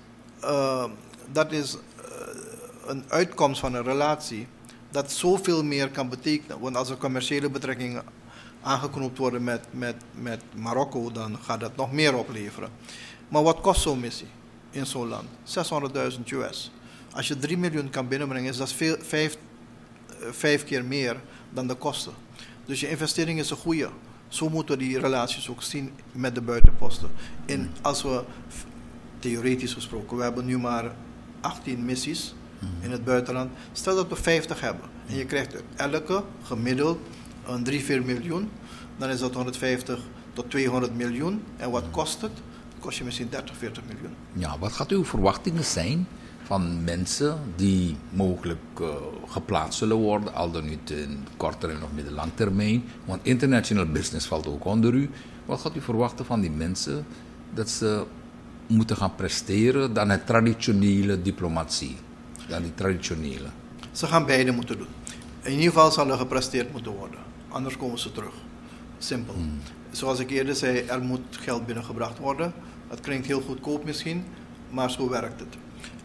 is een uitkomst van een relatie dat zoveel meer kan betekenen. Want als er commerciële betrekkingen aangeknoopt worden met Marokko, dan gaat dat nog meer opleveren. Maar wat kost zo'n missie in zo'n land? 600.000 US. Als je 3 miljoen kan binnenbrengen, is dat vijf keer meer dan de kosten. Dus je investering is een goede. Zo moeten we die relaties ook zien met de buitenposten. En als we, theoretisch gesproken, we hebben nu maar 18 missies in het buitenland. Stel dat we 50 hebben en je krijgt elke gemiddeld een 3-4 miljoen, dan is dat 150 tot 200 miljoen. En wat kost het? Kost je misschien 30, 40 miljoen. Ja, wat gaat uw verwachtingen zijn van mensen die mogelijk geplaatst zullen worden, al dan niet in kortere en of middellang termijn? Want international business valt ook onder u. Wat gaat u verwachten van die mensen dat ze moeten gaan presteren dan het traditionele diplomatie? Dan die traditionele. Ze gaan beide moeten doen. In ieder geval zal er gepresteerd moeten worden. Anders komen ze terug. Simpel. Zoals ik eerder zei, er moet geld binnengebracht worden. Dat klinkt heel goedkoop misschien, maar zo werkt het.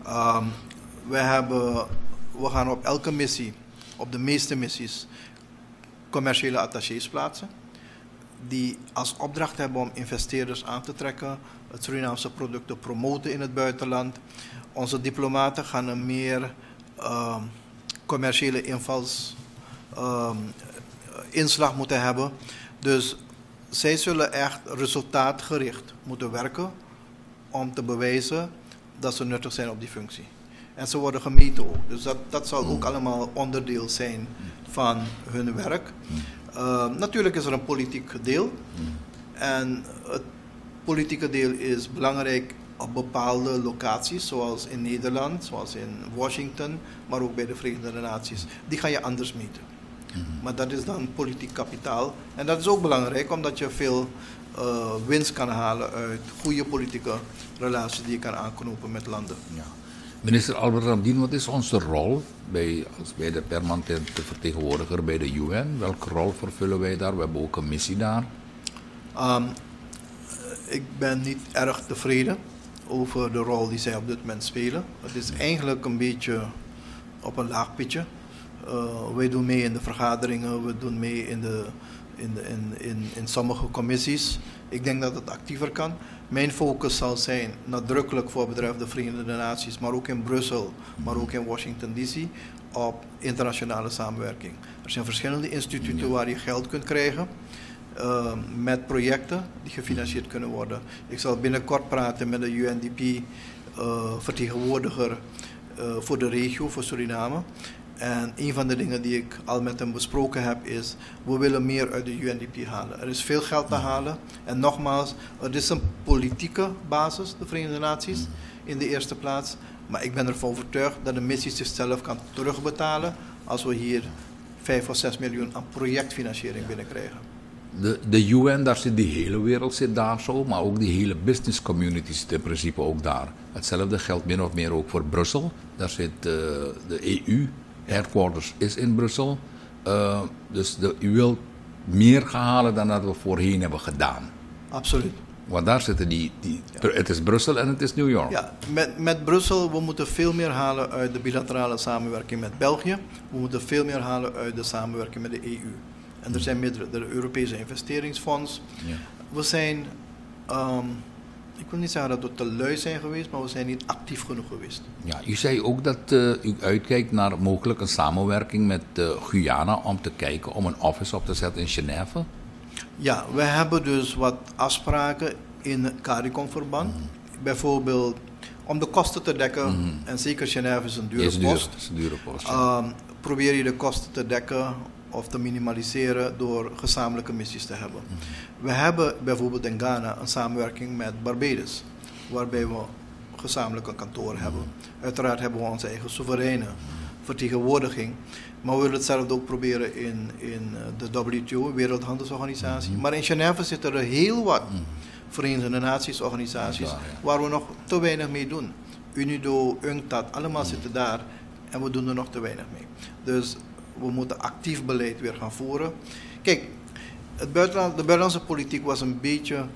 We gaan op elke missie, op de meeste missies, commerciële attachés plaatsen. Die als opdracht hebben om investeerders aan te trekken, het Surinaamse product te promoten in het buitenland. Onze diplomaten gaan een meer commerciële inslag moeten hebben. Dus zij zullen echt resultaatgericht moeten werken om te bewijzen dat ze nuttig zijn op die functie. En ze worden gemeten ook. Dus dat zal ook allemaal onderdeel zijn van hun werk. Natuurlijk is er een politiek deel. En het politieke deel is belangrijk op bepaalde locaties, zoals in Nederland, zoals in Washington, maar ook bij de Verenigde Naties. Die ga je anders meten. Maar dat is dan politiek kapitaal. En dat is ook belangrijk, omdat je veel winst kan halen uit goede politieke relaties die je kan aanknopen met landen. Ja. Minister Albert Ramdien, wat is onze rol bij de permanente vertegenwoordiger bij de UN? Welke rol vervullen wij daar? We hebben ook een missie daar. Ik ben niet erg tevreden over de rol die zij op dit moment spelen. Het is eigenlijk een beetje op een laag pitje. Wij doen mee in de vergaderingen, we doen mee in sommige commissies. Ik denk dat het actiever kan. Mijn focus zal zijn nadrukkelijk voor bedrijf de Verenigde Naties, maar ook in Brussel, maar ook in Washington DC, op internationale samenwerking. Er zijn verschillende instituten waar je geld kunt krijgen. met projecten die gefinancierd kunnen worden. Ik zal binnenkort praten met de UNDP-vertegenwoordiger voor de regio, voor Suriname. En een van de dingen die ik al met hem besproken heb is, we willen meer uit de UNDP halen. Er is veel geld te halen. En nogmaals, het is een politieke basis, de Verenigde Naties, in de eerste plaats. Maar ik ben ervan overtuigd dat de missie zichzelf kan terugbetalen als we hier 5 of 6 miljoen aan projectfinanciering binnenkrijgen. De UN, daar zit die hele wereld zit daar zo, maar ook die hele business community zit in principe ook daar. Hetzelfde geldt min of meer ook voor Brussel. Daar zit de EU, headquarters is in Brussel. Dus u wilt meer gaan halen dan dat we voorheen hebben gedaan. Absoluut. Want daar zitten het is Brussel en het is New York. Ja, met Brussel, we moeten veel meer halen uit de bilaterale samenwerking met België. We moeten veel meer halen uit de samenwerking met de EU. En er zijn middelen, de Europese investeringsfonds. Ja. We zijn, ik wil niet zeggen dat we te lui zijn geweest, maar we zijn niet actief genoeg geweest. Ja, u zei ook dat u uitkijkt naar mogelijk een samenwerking met Guyana om te kijken om een office op te zetten in Genève. Ja, we hebben dus wat afspraken in het CARICOM-verband. Bijvoorbeeld om de kosten te dekken, en zeker Genève is een dure post. Is een dure post. Probeer je de kosten te dekken of te minimaliseren door gezamenlijke missies te hebben. We hebben bijvoorbeeld in Ghana een samenwerking met Barbados, waarbij we gezamenlijk een kantoor hebben. Uiteraard hebben we onze eigen soevereine vertegenwoordiging, maar we willen hetzelfde ook proberen in de WTO, Wereldhandelsorganisatie. Maar in Genève zitten er heel wat Verenigde Naties organisaties waar we nog te weinig mee doen. UNIDO, UNCTAD, allemaal zitten daar en we doen er nog te weinig mee. Dus we moeten actief beleid weer gaan voeren. Kijk, de buitenlandse politiek was een beetje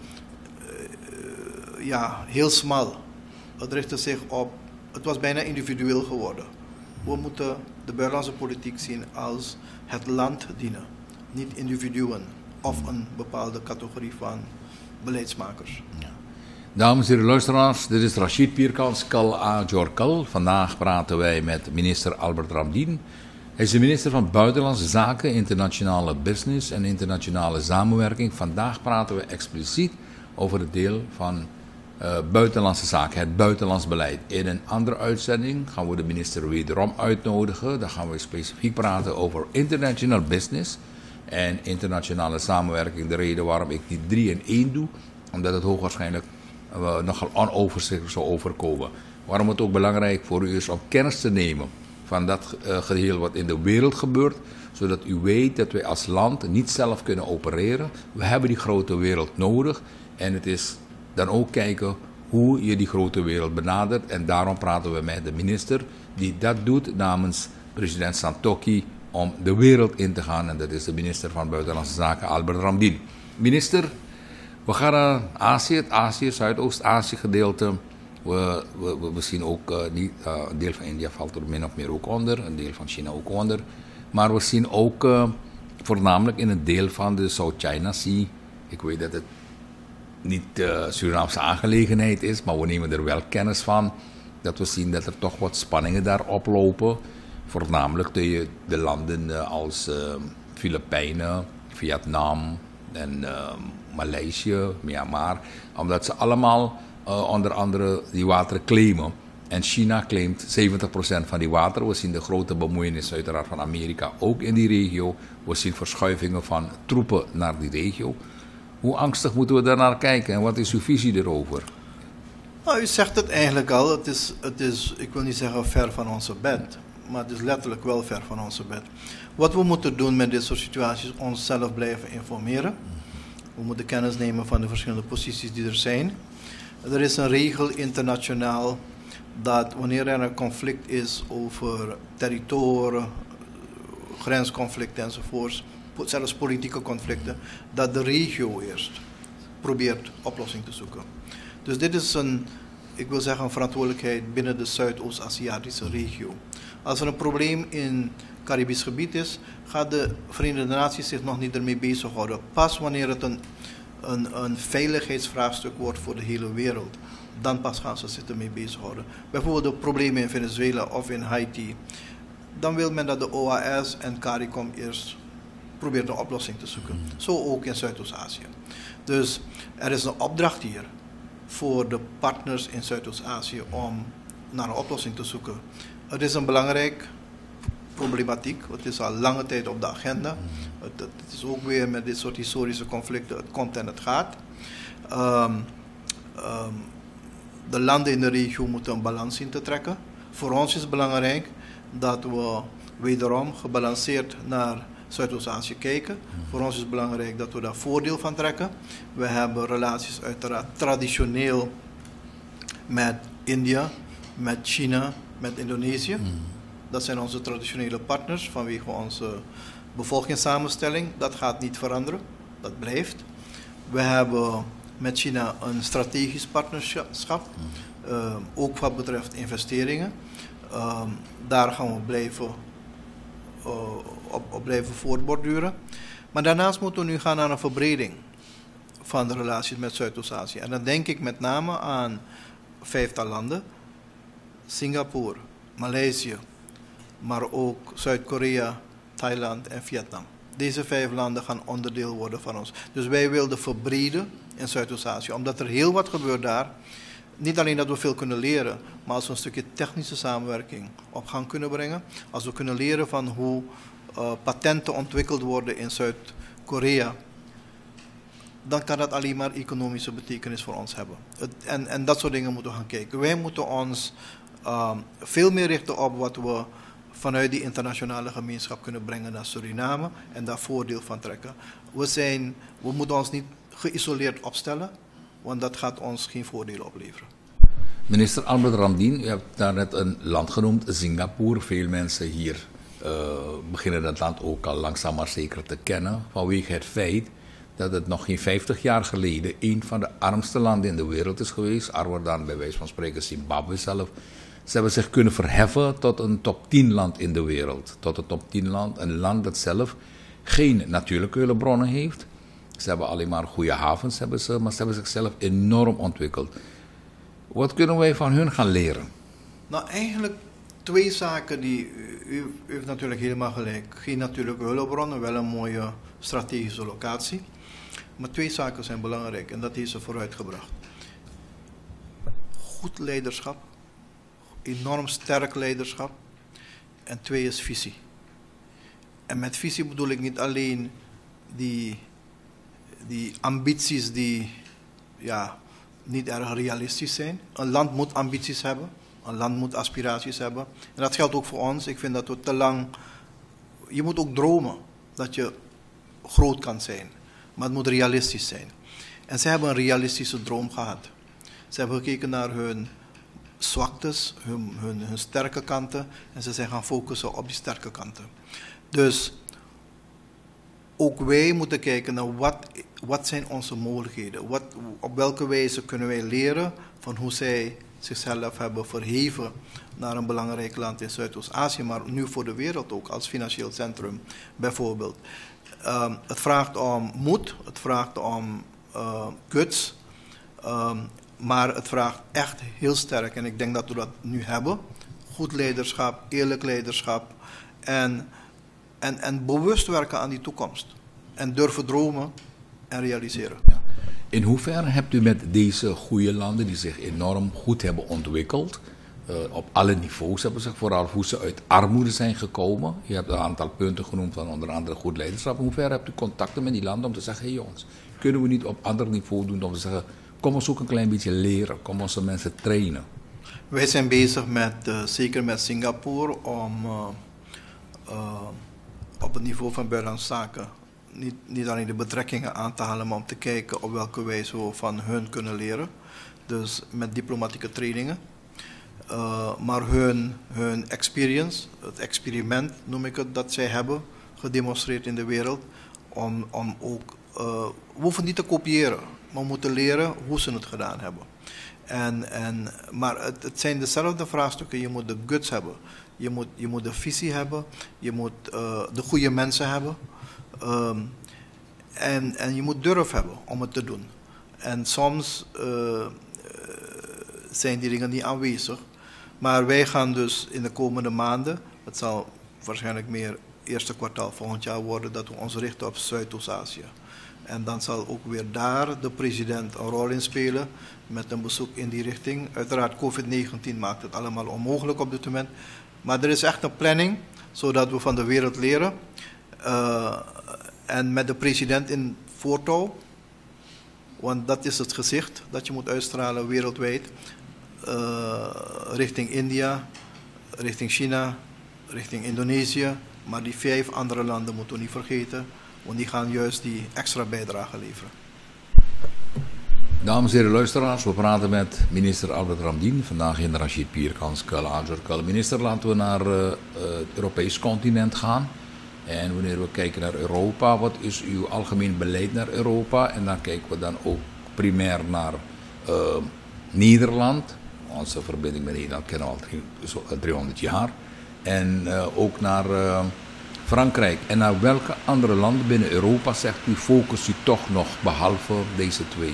heel smal. Het richtte zich op, het was bijna individueel geworden. We moeten de buitenlandse politiek zien als het land dienen, niet individuen of een bepaalde categorie van beleidsmakers. Ja. Dames en heren luisteraars, dit is Rachid Pierkans, Kal A. Jorkal. Vandaag praten wij met minister Albert Ramdien. Hij is de minister van Buitenlandse Zaken, Internationale Business en Internationale Samenwerking. Vandaag praten we expliciet over het deel van Buitenlandse Zaken, het buitenlands beleid. In een andere uitzending gaan we de minister wederom uitnodigen. Dan gaan we specifiek praten over International Business en internationale samenwerking. De reden waarom ik die 3 in 1 doe, omdat het hoogwaarschijnlijk nogal onoverzichtelijk zou overkomen. Waarom het ook belangrijk voor u is om kennis te nemen van dat geheel wat in de wereld gebeurt, zodat u weet dat wij als land niet zelf kunnen opereren. We hebben die grote wereld nodig en het is dan ook kijken hoe je die grote wereld benadert. En daarom praten we met de minister die dat doet namens president Santokhi om de wereld in te gaan. En dat is de minister van Buitenlandse Zaken, Albert Ramdien. Minister, we gaan naar Azië, het Azië, Zuidoost-Azië gedeelte. We zien ook, een deel van India valt er min of meer ook onder, een deel van China ook onder. Maar we zien ook voornamelijk in een deel van de South China Sea. Ik weet dat het niet Surinaamse aangelegenheid is, maar we nemen er wel kennis van. Dat we zien dat er toch wat spanningen daar oplopen. Voornamelijk de landen als Filipijnen, Vietnam en Maleisië, Myanmar. Omdat ze allemaal onder andere die wateren claimen. En China claimt 70% van die water. We zien de grote bemoeienis uiteraard van Amerika ook in die regio. We zien verschuivingen van troepen naar die regio. Hoe angstig moeten we daarnaar kijken en wat is uw visie erover? Nou, u zegt het eigenlijk al. Het is, ik wil niet zeggen ver van onze bed, maar het is letterlijk wel ver van onze bed. Wat we moeten doen met dit soort situaties, onszelf blijven informeren. We moeten kennis nemen van de verschillende posities die er zijn. Er is een regel internationaal dat wanneer er een conflict is over territorie, grensconflicten enzovoorts, zelfs politieke conflicten, dat de regio eerst probeert oplossing te zoeken. Dus dit is een verantwoordelijkheid binnen de Zuidoost-Aziatische regio. Als er een probleem in het Caribisch gebied is, gaat de Verenigde Naties zich nog niet ermee bezighouden. Pas wanneer het een veiligheidsvraagstuk wordt voor de hele wereld, dan pas gaan ze zich ermee bezighouden. Bijvoorbeeld de problemen in Venezuela of in Haiti. Dan wil men dat de OAS en CARICOM eerst probeert een oplossing te zoeken. Zo ook in Zuidoost-Azië. Dus er is een opdracht hier voor de partners in Zuidoost-Azië om naar een oplossing te zoeken. Het is een belangrijk problematiek. Het is al lange tijd op de agenda. Het is ook weer met dit soort historische conflicten, het komt en het gaat. De landen in de regio moeten een balans zien te trekken. Voor ons is het belangrijk dat we wederom gebalanceerd naar Zuidoost-Azië kijken. Voor ons is het belangrijk dat we daar voordeel van trekken. We hebben relaties uiteraard traditioneel met India, met China, met Indonesië. Dat zijn onze traditionele partners vanwege onze bevolkingssamenstelling. Dat gaat niet veranderen, dat blijft. We hebben met China een strategisch partnerschap, ook wat betreft investeringen. Daar gaan we blijven voortborduren. Maar daarnaast moeten we nu gaan naar een verbreding van de relaties met Zuidoost-Azië. En dan denk ik met name aan 5 landen: Singapore, Maleisië, maar ook Zuid-Korea, Thailand en Vietnam. Deze 5 landen gaan onderdeel worden van ons. Dus wij wilden verbreden in Zuidoost-Azië, omdat er heel wat gebeurt daar. Niet alleen dat we veel kunnen leren, maar als we een stukje technische samenwerking op gang kunnen brengen. Als we kunnen leren van hoe patenten ontwikkeld worden in Zuid-Korea, dan kan dat alleen maar economische betekenis voor ons hebben. En dat soort dingen moeten we gaan kijken. Wij moeten ons veel meer richten op wat we vanuit die internationale gemeenschap kunnen brengen naar Suriname en daar voordeel van trekken. We moeten ons niet geïsoleerd opstellen, want dat gaat ons geen voordelen opleveren. Minister Albert Ramdien, u hebt daarnet een land genoemd, Singapore. Veel mensen hier beginnen dat land ook al langzaam maar zeker te kennen, vanwege het feit dat het nog geen 50 jaar geleden een van de armste landen in de wereld is geweest, armer dan bij wijze van spreken Zimbabwe zelf. Ze hebben zich kunnen verheffen tot een top 10 land in de wereld. Tot een top 10 land, een land dat zelf geen natuurlijke hulpbronnen heeft. Ze hebben alleen maar goede havens, maar ze hebben zichzelf enorm ontwikkeld. Wat kunnen wij van hun gaan leren? Nou, eigenlijk 2 zaken die... U heeft natuurlijk helemaal gelijk. Geen natuurlijke hulpbronnen, wel een mooie strategische locatie. Maar 2 zaken zijn belangrijk en dat heeft ze vooruitgebracht. Goed leiderschap. Enorm sterk leiderschap. En 2 is visie. En met visie bedoel ik niet alleen die ambities die niet erg realistisch zijn. Een land moet ambities hebben. Een land moet aspiraties hebben. En dat geldt ook voor ons. Ik vind dat we te lang... Je moet ook dromen dat je groot kan zijn. Maar het moet realistisch zijn. En zij hebben een realistische droom gehad. Ze hebben gekeken naar hun zwaktes, hun sterke kanten. En ze zijn gaan focussen op die sterke kanten. Dus ook wij moeten kijken naar wat zijn onze mogelijkheden. Op welke wijze kunnen wij leren van hoe zij zichzelf hebben verheven naar een belangrijk land in Zuidoost-Azië, maar nu voor de wereld ook, als financieel centrum bijvoorbeeld. Het vraagt om moed, het vraagt om guts, maar het vraagt echt heel sterk, en ik denk dat we dat nu hebben, goed leiderschap, eerlijk leiderschap en bewust werken aan die toekomst. En durven dromen en realiseren. Ja. In hoeverre hebt u met deze goede landen die zich enorm goed hebben ontwikkeld, op alle niveaus hebben zich, vooral hoe ze uit armoede zijn gekomen. Je hebt een aantal punten genoemd van onder andere goed leiderschap. In hoeverre hebt u contacten met die landen om te zeggen, hey jongens, kunnen we niet op ander niveau doen om te zeggen, kom ons ook een klein beetje leren, kom onze mensen trainen. Wij zijn bezig met, zeker met Singapore, om op het niveau van buitenlandse zaken niet alleen de betrekkingen aan te halen, maar om te kijken op welke wijze we van hun kunnen leren. Dus met diplomatieke trainingen. Maar hun experience, het experiment noem ik het, dat zij hebben gedemonstreerd in de wereld, om ook, we hoeven niet te kopiëren, maar we moeten leren hoe ze het gedaan hebben. Maar het zijn dezelfde vraagstukken. Je moet de guts hebben, je moet de visie hebben, je moet de goede mensen hebben. En je moet durf hebben om het te doen. En soms zijn die dingen niet aanwezig. Maar wij gaan dus in de komende maanden, het zal waarschijnlijk meer eerste kwartaal volgend jaar worden, dat we ons richten op Zuidoost-Azië. En dan zal ook weer daar de president een rol in spelen met een bezoek in die richting. Uiteraard, COVID-19 maakt het allemaal onmogelijk op dit moment. Maar er is echt een planning, zodat we van de wereld leren. En met de president in voortouw, want dat is het gezicht dat je moet uitstralen wereldwijd. Richting India, richting China, richting Indonesië. Maar die 5 andere landen moeten we niet vergeten, want die gaan juist die extra bijdrage leveren. Dames en heren luisteraars, we praten met minister Albert Ramdien. Vandaag in Rashid Pierkans, Kal. Minister, laten we naar het Europees continent gaan. En wanneer we kijken naar Europa, wat is uw algemeen beleid naar Europa? En dan kijken we dan ook primair naar Nederland. Onze verbinding met Nederland kennen we al 300 jaar. En ook naar Frankrijk. En naar welke andere landen binnen Europa zegt u, focus u toch nog, behalve deze 2?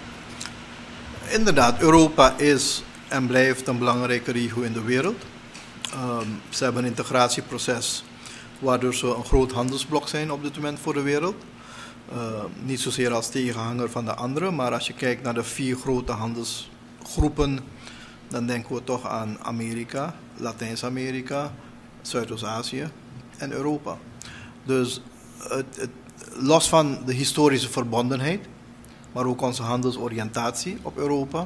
Inderdaad, Europa is en blijft een belangrijke regio in de wereld. Ze hebben een integratieproces waardoor ze een groot handelsblok zijn op dit moment voor de wereld. Niet zozeer als tegenhanger van de anderen, maar als je kijkt naar de 4 grote handelsgroepen, dan denken we toch aan Amerika, Latijns-Amerika, Zuidoost-Azië en Europa. Dus los van de historische verbondenheid, maar ook onze handelsoriëntatie op Europa,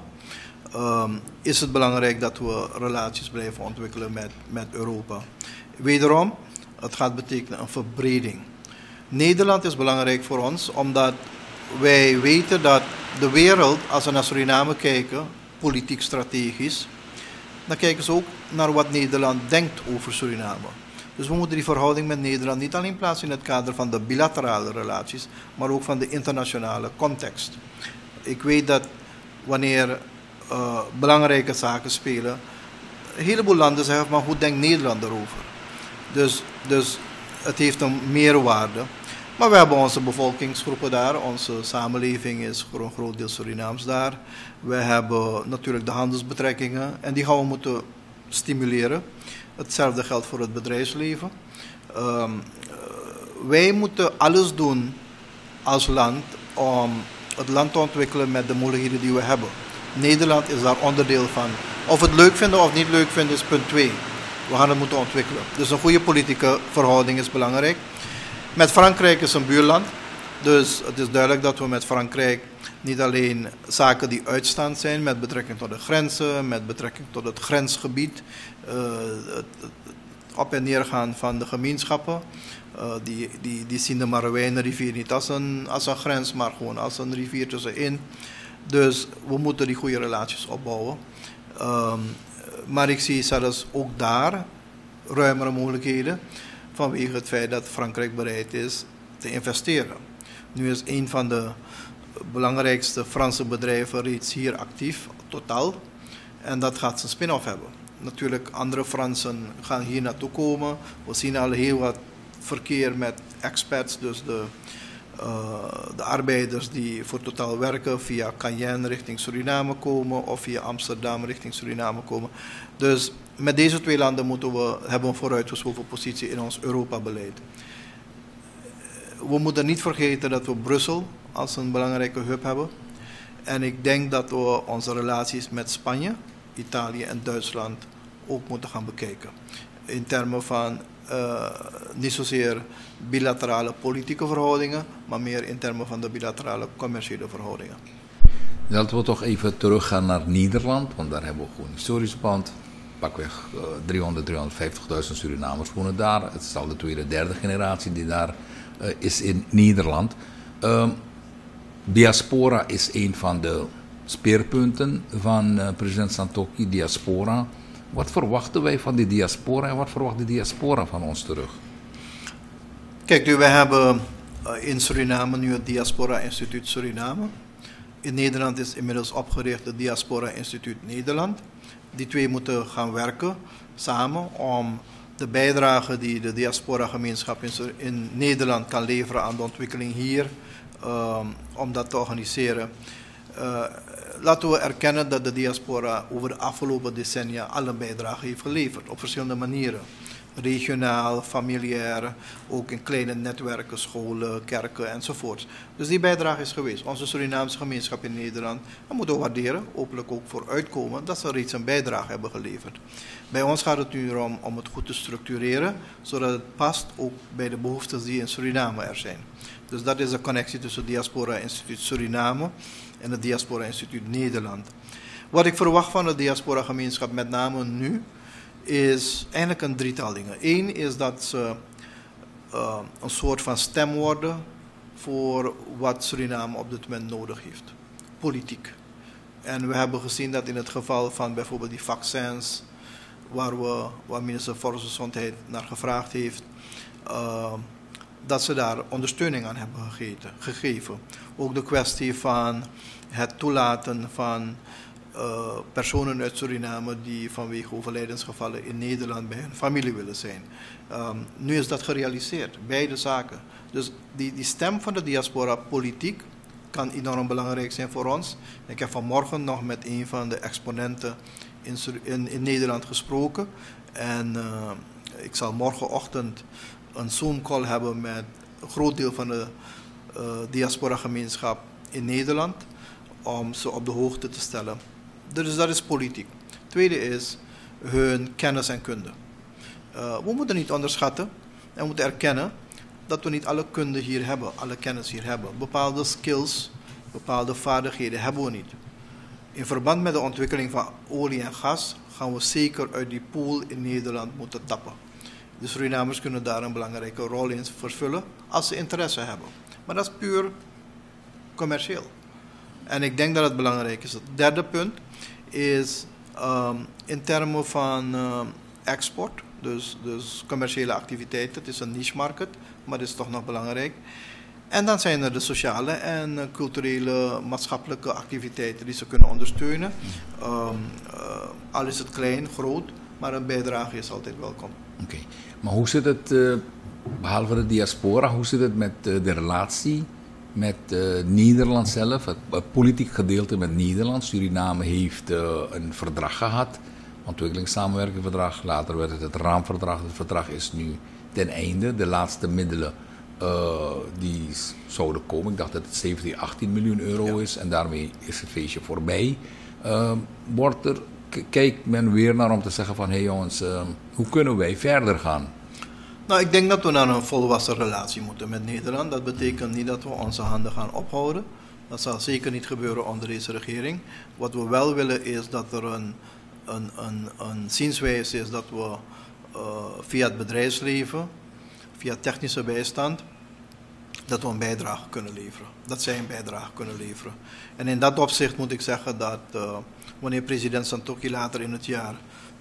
is het belangrijk dat we relaties blijven ontwikkelen met Europa. Wederom, het gaat betekenen een verbreding. Nederland is belangrijk voor ons, omdat wij weten dat de wereld, als we naar Suriname kijken, politiek strategisch, dan kijken ze ook naar wat Nederland denkt over Suriname. Dus we moeten die verhouding met Nederland niet alleen plaatsen in het kader van de bilaterale relaties, maar ook van de internationale context. Ik weet dat wanneer belangrijke zaken spelen, een heleboel landen zeggen, maar hoe denkt Nederland erover? Dus het heeft een meerwaarde. Maar we hebben onze bevolkingsgroepen daar, onze samenleving is voor een groot deel Surinaams daar. We hebben natuurlijk de handelsbetrekkingen en die gaan we moeten stimuleren. Hetzelfde geldt voor het bedrijfsleven. Wij moeten alles doen als land om het land te ontwikkelen met de mogelijkheden die we hebben. Nederland is daar onderdeel van. Of we het leuk vinden of niet leuk vinden is punt 2. We gaan het moeten ontwikkelen. Dus een goede politieke verhouding is belangrijk. Met Frankrijk is een buurland. Dus het is duidelijk dat we met Frankrijk niet alleen zaken die uitstaand zijn met betrekking tot de grenzen, met betrekking tot het grensgebied, het op- en neergaan van de gemeenschappen. Die zien de Marowijnenrivier niet als een grens, maar gewoon als een rivier tussenin. Dus we moeten die goede relaties opbouwen. Maar ik zie zelfs ook daar ruimere mogelijkheden vanwege het feit dat Frankrijk bereid is te investeren. Nu is een van de belangrijkste Franse bedrijven reeds hier actief, Total. En dat gaat zijn spin-off hebben. Natuurlijk, andere Fransen gaan hier naartoe komen. We zien al heel wat verkeer met expats, dus de arbeiders die voor Total werken via Cayenne richting Suriname komen of via Amsterdam richting Suriname komen. Dus met deze 2 landen hebben we een vooruitgeschoven positie in ons Europa-beleid. We moeten niet vergeten dat we Brussel als een belangrijke hub hebben. En ik denk dat we onze relaties met Spanje, Italië en Duitsland ook moeten gaan bekijken. In termen van niet zozeer bilaterale politieke verhoudingen, maar meer in termen van de bilaterale commerciële verhoudingen. Laten we toch even teruggaan naar Nederland, want daar hebben we gewoon een historisch band. Pakweg 350.000 Surinamers wonen daar. Het is al de 2e, 3e generatie die daar is in Nederland. Diaspora is een van de speerpunten van president Santokhi, diaspora. Wat verwachten wij van die diaspora en wat verwacht de diaspora van ons terug? Kijk, wij hebben in Suriname nu het Diaspora Instituut Suriname. In Nederland is inmiddels opgericht het Diaspora Instituut Nederland. Die 2 moeten gaan werken samen om de bijdrage die de diaspora-gemeenschap in Nederland kan leveren aan de ontwikkeling hier, om dat te organiseren. Laten we erkennen dat de diaspora over de afgelopen decennia al een bijdrage heeft geleverd op verschillende manieren. regionaal, familiair, ook in kleine netwerken, scholen, kerken enzovoort. Dus die bijdrage is geweest. Onze Surinaamse gemeenschap in Nederland, dat moeten we waarderen, hopelijk ook vooruitkomen, dat ze reeds een bijdrage hebben geleverd. Bij ons gaat het nu erom om het goed te structureren, zodat het past ook bij de behoeftes die in Suriname er zijn. Dus dat is de connectie tussen Diaspora Instituut Suriname en het Diaspora Instituut Nederland. Wat ik verwacht van de diaspora gemeenschap, met name nu, is eigenlijk een drietal dingen. Eén is dat ze een soort van stem worden voor wat Suriname op dit moment nodig heeft. Politiek. En we hebben gezien dat in het geval van bijvoorbeeld die vaccins, waar minister Volksgezondheid naar gevraagd heeft, dat ze daar ondersteuning aan hebben gegeven. Ook de kwestie van het toelaten van personen uit Suriname die vanwege overlijdensgevallen in Nederland bij hun familie willen zijn. Nu is dat gerealiseerd, beide zaken. Dus die stem van de diaspora politiek kan enorm belangrijk zijn voor ons. Ik heb vanmorgen nog met een van de exponenten in Nederland gesproken. En ik zal morgenochtend een Zoom-call hebben met een groot deel van de diaspora gemeenschap in Nederland, om ze op de hoogte te stellen. Dus dat is politiek. Tweede is hun kennis en kunde. We moeten niet onderschatten en we moeten erkennen dat we niet alle kunde hier hebben, alle kennis hier hebben. Bepaalde skills, bepaalde vaardigheden hebben we niet. In verband met de ontwikkeling van olie en gas gaan we zeker uit die pool in Nederland moeten tappen. De Surinamers kunnen daar een belangrijke rol in vervullen als ze interesse hebben. Maar dat is puur commercieel. En ik denk dat het belangrijk is. Het derde punt is in termen van export, dus commerciële activiteiten. Het is een niche market, maar het is toch nog belangrijk. En dan zijn er de sociale en culturele maatschappelijke activiteiten die ze kunnen ondersteunen. Al is het klein, groot, maar een bijdrage is altijd welkom. Oké. Maar hoe zit het, behalve de diaspora, hoe zit het met de relatie met Nederland zelf, het politiek gedeelte met Nederland? Suriname heeft een verdrag gehad, ontwikkelingssamenwerkingsverdrag, later werd het raamverdrag. Het verdrag is nu ten einde. De laatste middelen die zouden komen, ik dacht dat het 17, 18 miljoen euro is en daarmee is het feestje voorbij. Kijkt men weer naar om te zeggen van, hey jongens, hoe kunnen wij verder gaan? Nou, ik denk dat we naar een volwassen relatie moeten met Nederland. Dat betekent niet dat we onze handen gaan ophouden. Dat zal zeker niet gebeuren onder deze regering. Wat we wel willen is dat er een zienswijze is dat we via het bedrijfsleven, via technische bijstand, dat we een bijdrage kunnen leveren. Dat zij een bijdrage kunnen leveren. En in dat opzicht moet ik zeggen dat wanneer president Santokhi later in het jaar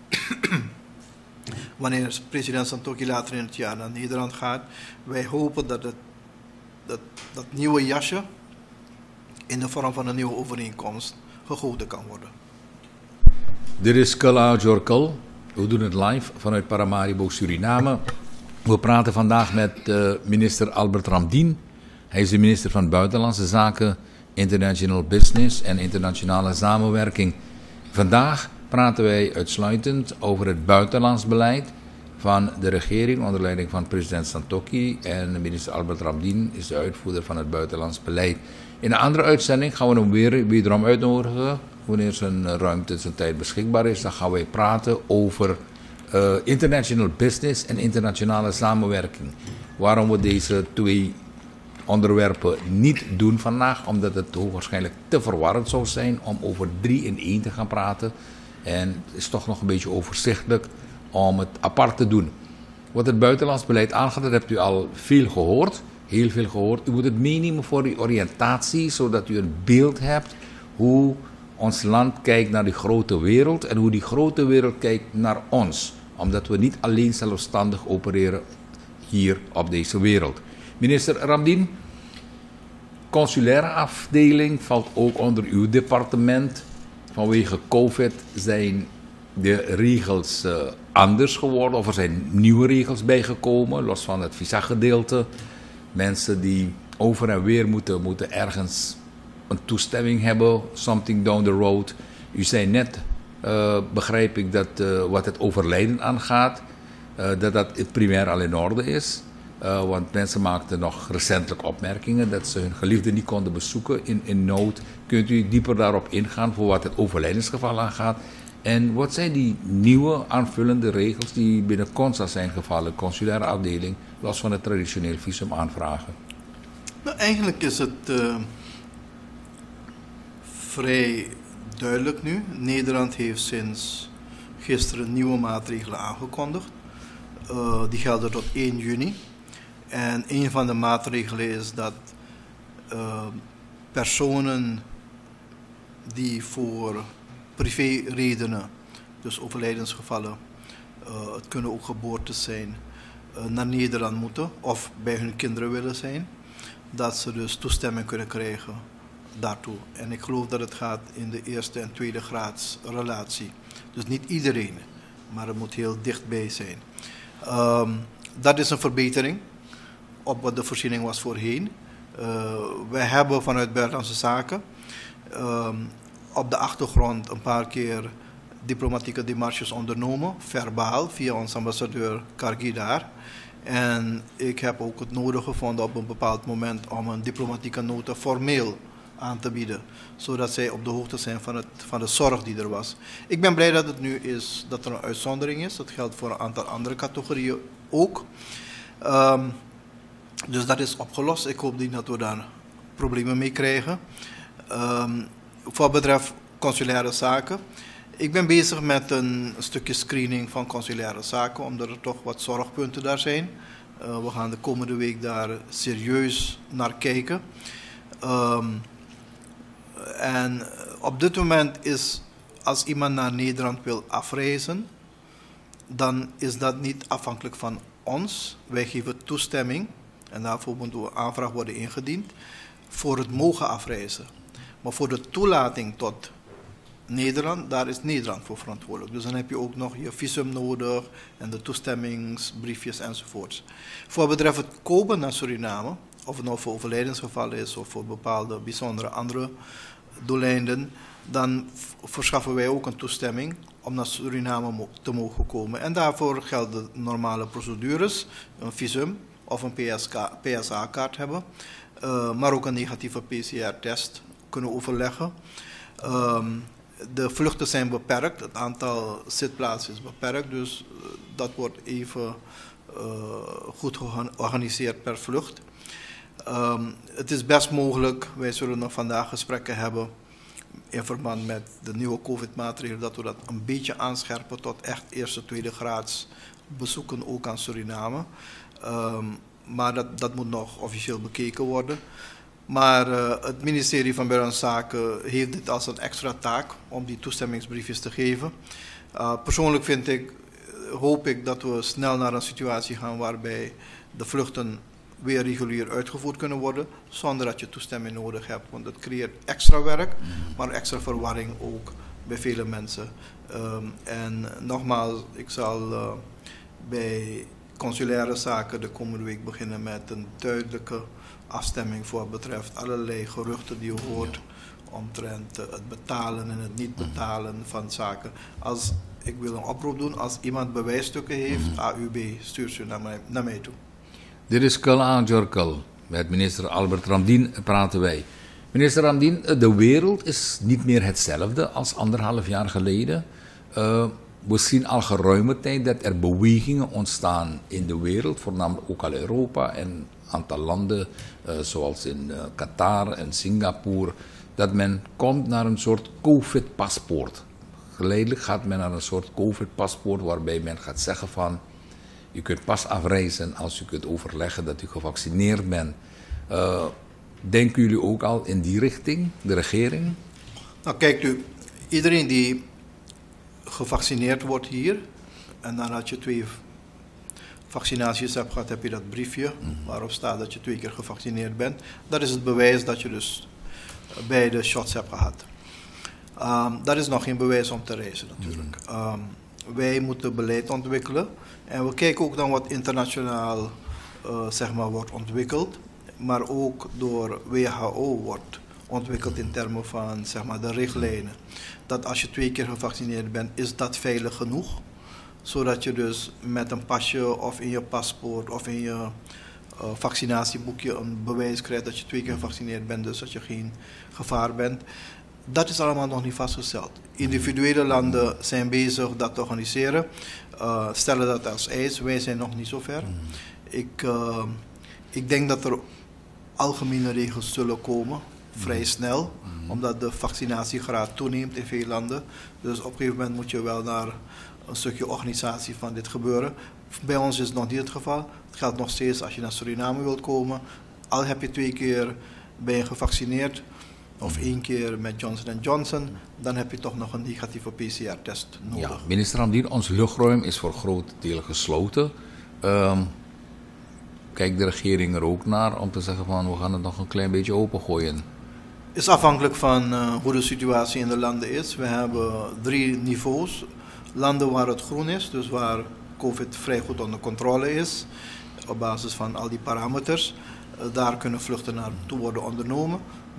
naar Nederland gaat, wij hopen dat dat nieuwe jasje in de vorm van een nieuwe overeenkomst gegoten kan worden. Dit is Kala Jorkal. We doen het live vanuit Paramaribo, Suriname. We praten vandaag met minister Albert Ramdien. Hij is de minister van Buitenlandse Zaken, International Business en Internationale Samenwerking. Vandaag praten wij uitsluitend over het buitenlands beleid van de regering onder leiding van president Santokhi, en minister Albert Ramdien is de uitvoerder van het buitenlands beleid. In een andere uitzending gaan we hem wederom uitnodigen, wanneer zijn ruimte, zijn tijd beschikbaar is. Dan gaan wij praten over international business en internationale samenwerking. Waarom we deze twee onderwerpen niet doen vandaag, omdat het hoogwaarschijnlijk te verwarrend zou zijn om over 3 in 1 te gaan praten. En het is toch nog een beetje overzichtelijk om het apart te doen. Wat het buitenlands beleid aangaat, dat hebt u al veel gehoord. Heel veel gehoord. U moet het meenemen voor uw oriëntatie, zodat u een beeld hebt hoe ons land kijkt naar die grote wereld en hoe die grote wereld kijkt naar ons. Omdat we niet alleen zelfstandig opereren hier op deze wereld. Minister Ramdien, consulaire afdeling valt ook onder uw departement. Vanwege COVID zijn de regels anders geworden, of er zijn nieuwe regels bijgekomen, los van het visa-gedeelte. Mensen die over en weer moeten ergens een toestemming hebben, something down the road. U zei net, begrijp ik, dat wat het overlijden aangaat, dat het primair al in orde is. Want mensen maakten nog recentelijk opmerkingen dat ze hun geliefde niet konden bezoeken in nood. Kunt u dieper daarop ingaan voor wat het overlijdensgeval aangaat? En wat zijn die nieuwe aanvullende regels die binnen Consa zijn gevallen, consulaire afdeling, los van het traditioneel visum aanvragen? Nou, eigenlijk is het vrij duidelijk nu. Nederland heeft sinds gisteren nieuwe maatregelen aangekondigd. Die gelden tot 1 juni. En een van de maatregelen is dat personen die voor privéredenen, dus overlijdensgevallen, het kunnen ook geboortes zijn, naar Nederland moeten of bij hun kinderen willen zijn, dat ze dus toestemming kunnen krijgen daartoe. En ik geloof dat het gaat in de eerste en tweede graads relatie. Dus niet iedereen, maar het moet heel dichtbij zijn. Dat is een verbetering op wat de voorziening was voorheen. Wij hebben vanuit Buitenlandse Zaken op de achtergrond een paar keer diplomatieke démarches ondernomen, verbaal, via onze ambassadeur Kargi daar. En ik heb ook het nodig gevonden op een bepaald moment om een diplomatieke nota formeel aan te bieden, zodat zij op de hoogte zijn van de zorg die er was. Ik ben blij dat het nu is, dat er een uitzondering is. Dat geldt voor een aantal andere categorieën ook. Dus dat is opgelost. Ik hoop niet dat we daar problemen mee krijgen. Voor betreft consulaire zaken. Ik ben bezig met een stukje screening van consulaire zaken, omdat er toch wat zorgpunten daar zijn. We gaan de komende week daar serieus naar kijken. En op dit moment is, als iemand naar Nederland wil afreizen, dan is dat niet afhankelijk van ons. Wij geven toestemming, en daarvoor moet een aanvraag worden ingediend, voor het mogen afreizen. Maar voor de toelating tot Nederland, daar is Nederland voor verantwoordelijk. Dus dan heb je ook nog je visum nodig en de toestemmingsbriefjes enzovoorts. Voor betreft het komen naar Suriname, of het nou voor overlijdensgevallen is of voor bepaalde bijzondere andere doeleinden, dan verschaffen wij ook een toestemming om naar Suriname te mogen komen. En daarvoor gelden normale procedures, een visum of een PSA-kaart hebben, maar ook een negatieve PCR-test kunnen overleggen. De vluchten zijn beperkt, het aantal zitplaatsen is beperkt, dus dat wordt even goed georganiseerd per vlucht. Het is best mogelijk, wij zullen nog vandaag gesprekken hebben in verband met de nieuwe COVID-maatregelen, dat we dat een beetje aanscherpen tot echt eerste, tweede graads bezoeken ook aan Suriname. Maar dat moet nog officieel bekeken worden. Maar het ministerie van Buitenlandse Zaken heeft dit als een extra taak om die toestemmingsbriefjes te geven. Persoonlijk hoop ik dat we snel naar een situatie gaan waarbij de vluchten weer regulier uitgevoerd kunnen worden, zonder dat je toestemming nodig hebt. Want het creëert extra werk, maar extra verwarring ook bij vele mensen. En nogmaals, ik zal bij consulaire zaken de komende week beginnen met een duidelijke afstemming voor wat betreft allerlei geruchten die je hoort omtrent het betalen en het niet betalen van zaken. Ik wil een oproep doen, als iemand bewijsstukken heeft, AUB, stuurt ze naar mij toe. Dit is Kul aan Jorkel. Met minister Albert Ramdien praten wij. Minister Ramdien, de wereld is niet meer hetzelfde als 1,5 jaar geleden. We zien al geruime tijd dat er bewegingen ontstaan in de wereld, voornamelijk ook al Europa en een aantal landen zoals in Qatar en Singapore, dat men komt naar een soort COVID-paspoort. Geleidelijk gaat men naar een soort COVID-paspoort waarbij men gaat zeggen van, u kunt pas afreizen als u kunt overleggen dat u gevaccineerd bent. Denken jullie ook al in die richting, de regering? Nou, kijkt u, iedereen die gevaccineerd wordt hier, en nadat je 2 vaccinaties hebt gehad, heb je dat briefje waarop staat dat je 2 keer gevaccineerd bent. Dat is het bewijs dat je dus beide shots hebt gehad. Dat is nog geen bewijs om te reizen natuurlijk. Wij moeten beleid ontwikkelen en we kijken ook naar wat internationaal wordt ontwikkeld, maar ook door WHO wordt ontwikkeld in termen van de richtlijnen. Dat als je 2 keer gevaccineerd bent, is dat veilig genoeg? Zodat je dus met een pasje of in je paspoort of in je vaccinatieboekje een bewijs krijgt dat je 2 keer gevaccineerd bent, dus dat je geen gevaar bent. Dat is allemaal nog niet vastgesteld. Individuele landen zijn bezig dat te organiseren, stellen dat als eis. Wij zijn nog niet zo ver. Ik denk dat er algemene regels zullen komen, vrij snel, omdat de vaccinatiegraad toeneemt in veel landen. Dus op een gegeven moment moet je wel naar een stukje organisatie van dit gebeuren. Bij ons is het nog niet het geval. Het geldt nog steeds als je naar Suriname wilt komen. Al heb je 2 keer ben je gevaccineerd, of 1 keer met Johnson & Johnson, dan heb je toch nog een negatieve PCR-test nodig. Ja, minister Hamdien, ons luchtruim is voor groot deel gesloten. Kijkt de regering er ook naar om te zeggen van we gaan het nog een klein beetje opengooien? Het is afhankelijk van hoe de situatie in de landen is. We hebben 3 niveaus. Landen waar het groen is, dus waar COVID vrij goed onder controle is, op basis van al die parameters. Daar kunnen vluchten naartoe worden ondernomen.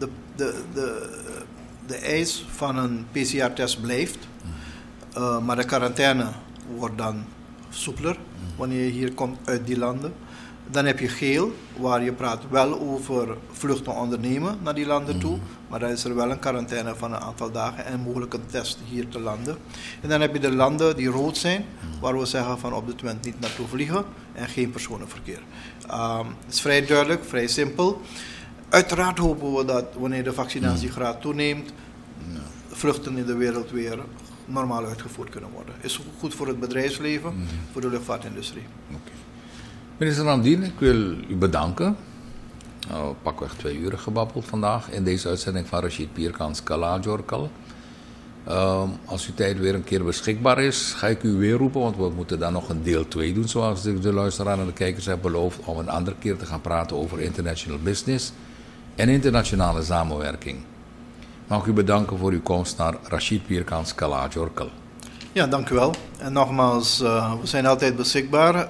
De eis van een PCR-test blijft, maar de quarantaine wordt dan soepeler wanneer je hier komt uit die landen. Dan heb je geel, waar je praat wel over vluchten ondernemen naar die landen toe, maar dan is er wel een quarantaine van een aantal dagen en mogelijk een test hier te landen. En dan heb je de landen die rood zijn, waar we zeggen van op dit moment niet naartoe vliegen en geen personenverkeer. Het is vrij duidelijk, vrij simpel. Uiteraard hopen we dat wanneer de vaccinatiegraad toeneemt, vluchten in de wereld weer normaal uitgevoerd kunnen worden. Is goed voor het bedrijfsleven, voor de luchtvaartindustrie. Okay. Minister Hamdien, ik wil u bedanken. Pakweg 2 uur gebabbeld vandaag in deze uitzending van Rashid Pierkans Kala Jorkal. Als uw tijd weer een keer beschikbaar is, ga ik u weer roepen, want we moeten dan nog een deel 2 doen, zoals de luisteraar en de kijkers hebben beloofd, om een andere keer te gaan praten over international business en internationale samenwerking. Mag ik u bedanken voor uw komst naar Rashid Pierkans Kala Jorkal. Ja, dank u wel. En nogmaals, we zijn altijd beschikbaar.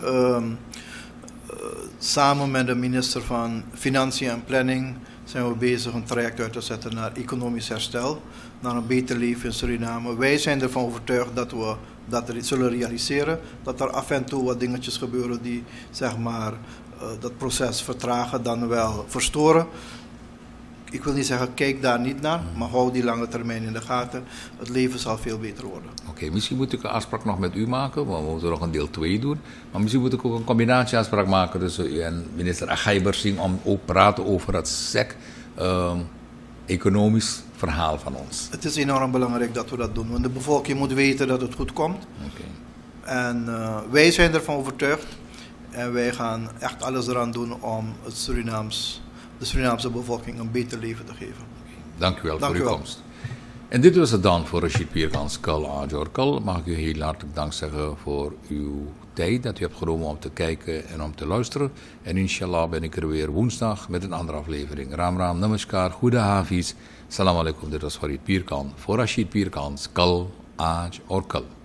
Samen met de minister van Financiën en Planning zijn we bezig een traject uit te zetten naar economisch herstel, naar een beter leven in Suriname. Wij zijn ervan overtuigd dat we dat zullen realiseren, dat er af en toe wat dingetjes gebeuren die zeg maar dat proces vertragen dan wel verstoren. Ik wil niet zeggen, kijk daar niet naar, maar hou die lange termijn in de gaten. Het leven zal veel beter worden. Oké, misschien moet ik een afspraak nog met u maken, want we moeten nog een deel 2 doen. Maar misschien moet ik ook een combinatieafspraak maken tussen u en minister Agaibersing om ook praten over het SEC economisch verhaal van ons. Het is enorm belangrijk dat we dat doen, want de bevolking moet weten dat het goed komt. Okay. En wij zijn ervan overtuigd en wij gaan echt alles eraan doen om de Surinaamse bevolking een beter leven te geven. Dank u wel voor uw komst. En dit was het dan voor Rashid Pierkans Kala Jorkal. Mag ik u heel hartelijk dank zeggen voor uw tijd dat u hebt genomen om te kijken en om te luisteren. En inshallah ben ik er weer woensdag met een andere aflevering. Ram Ram, Namaskar, Goede Hafiz. Salam alaikum, dit was Farid Pierkan voor Rashid Pierkans Kala Jorkal.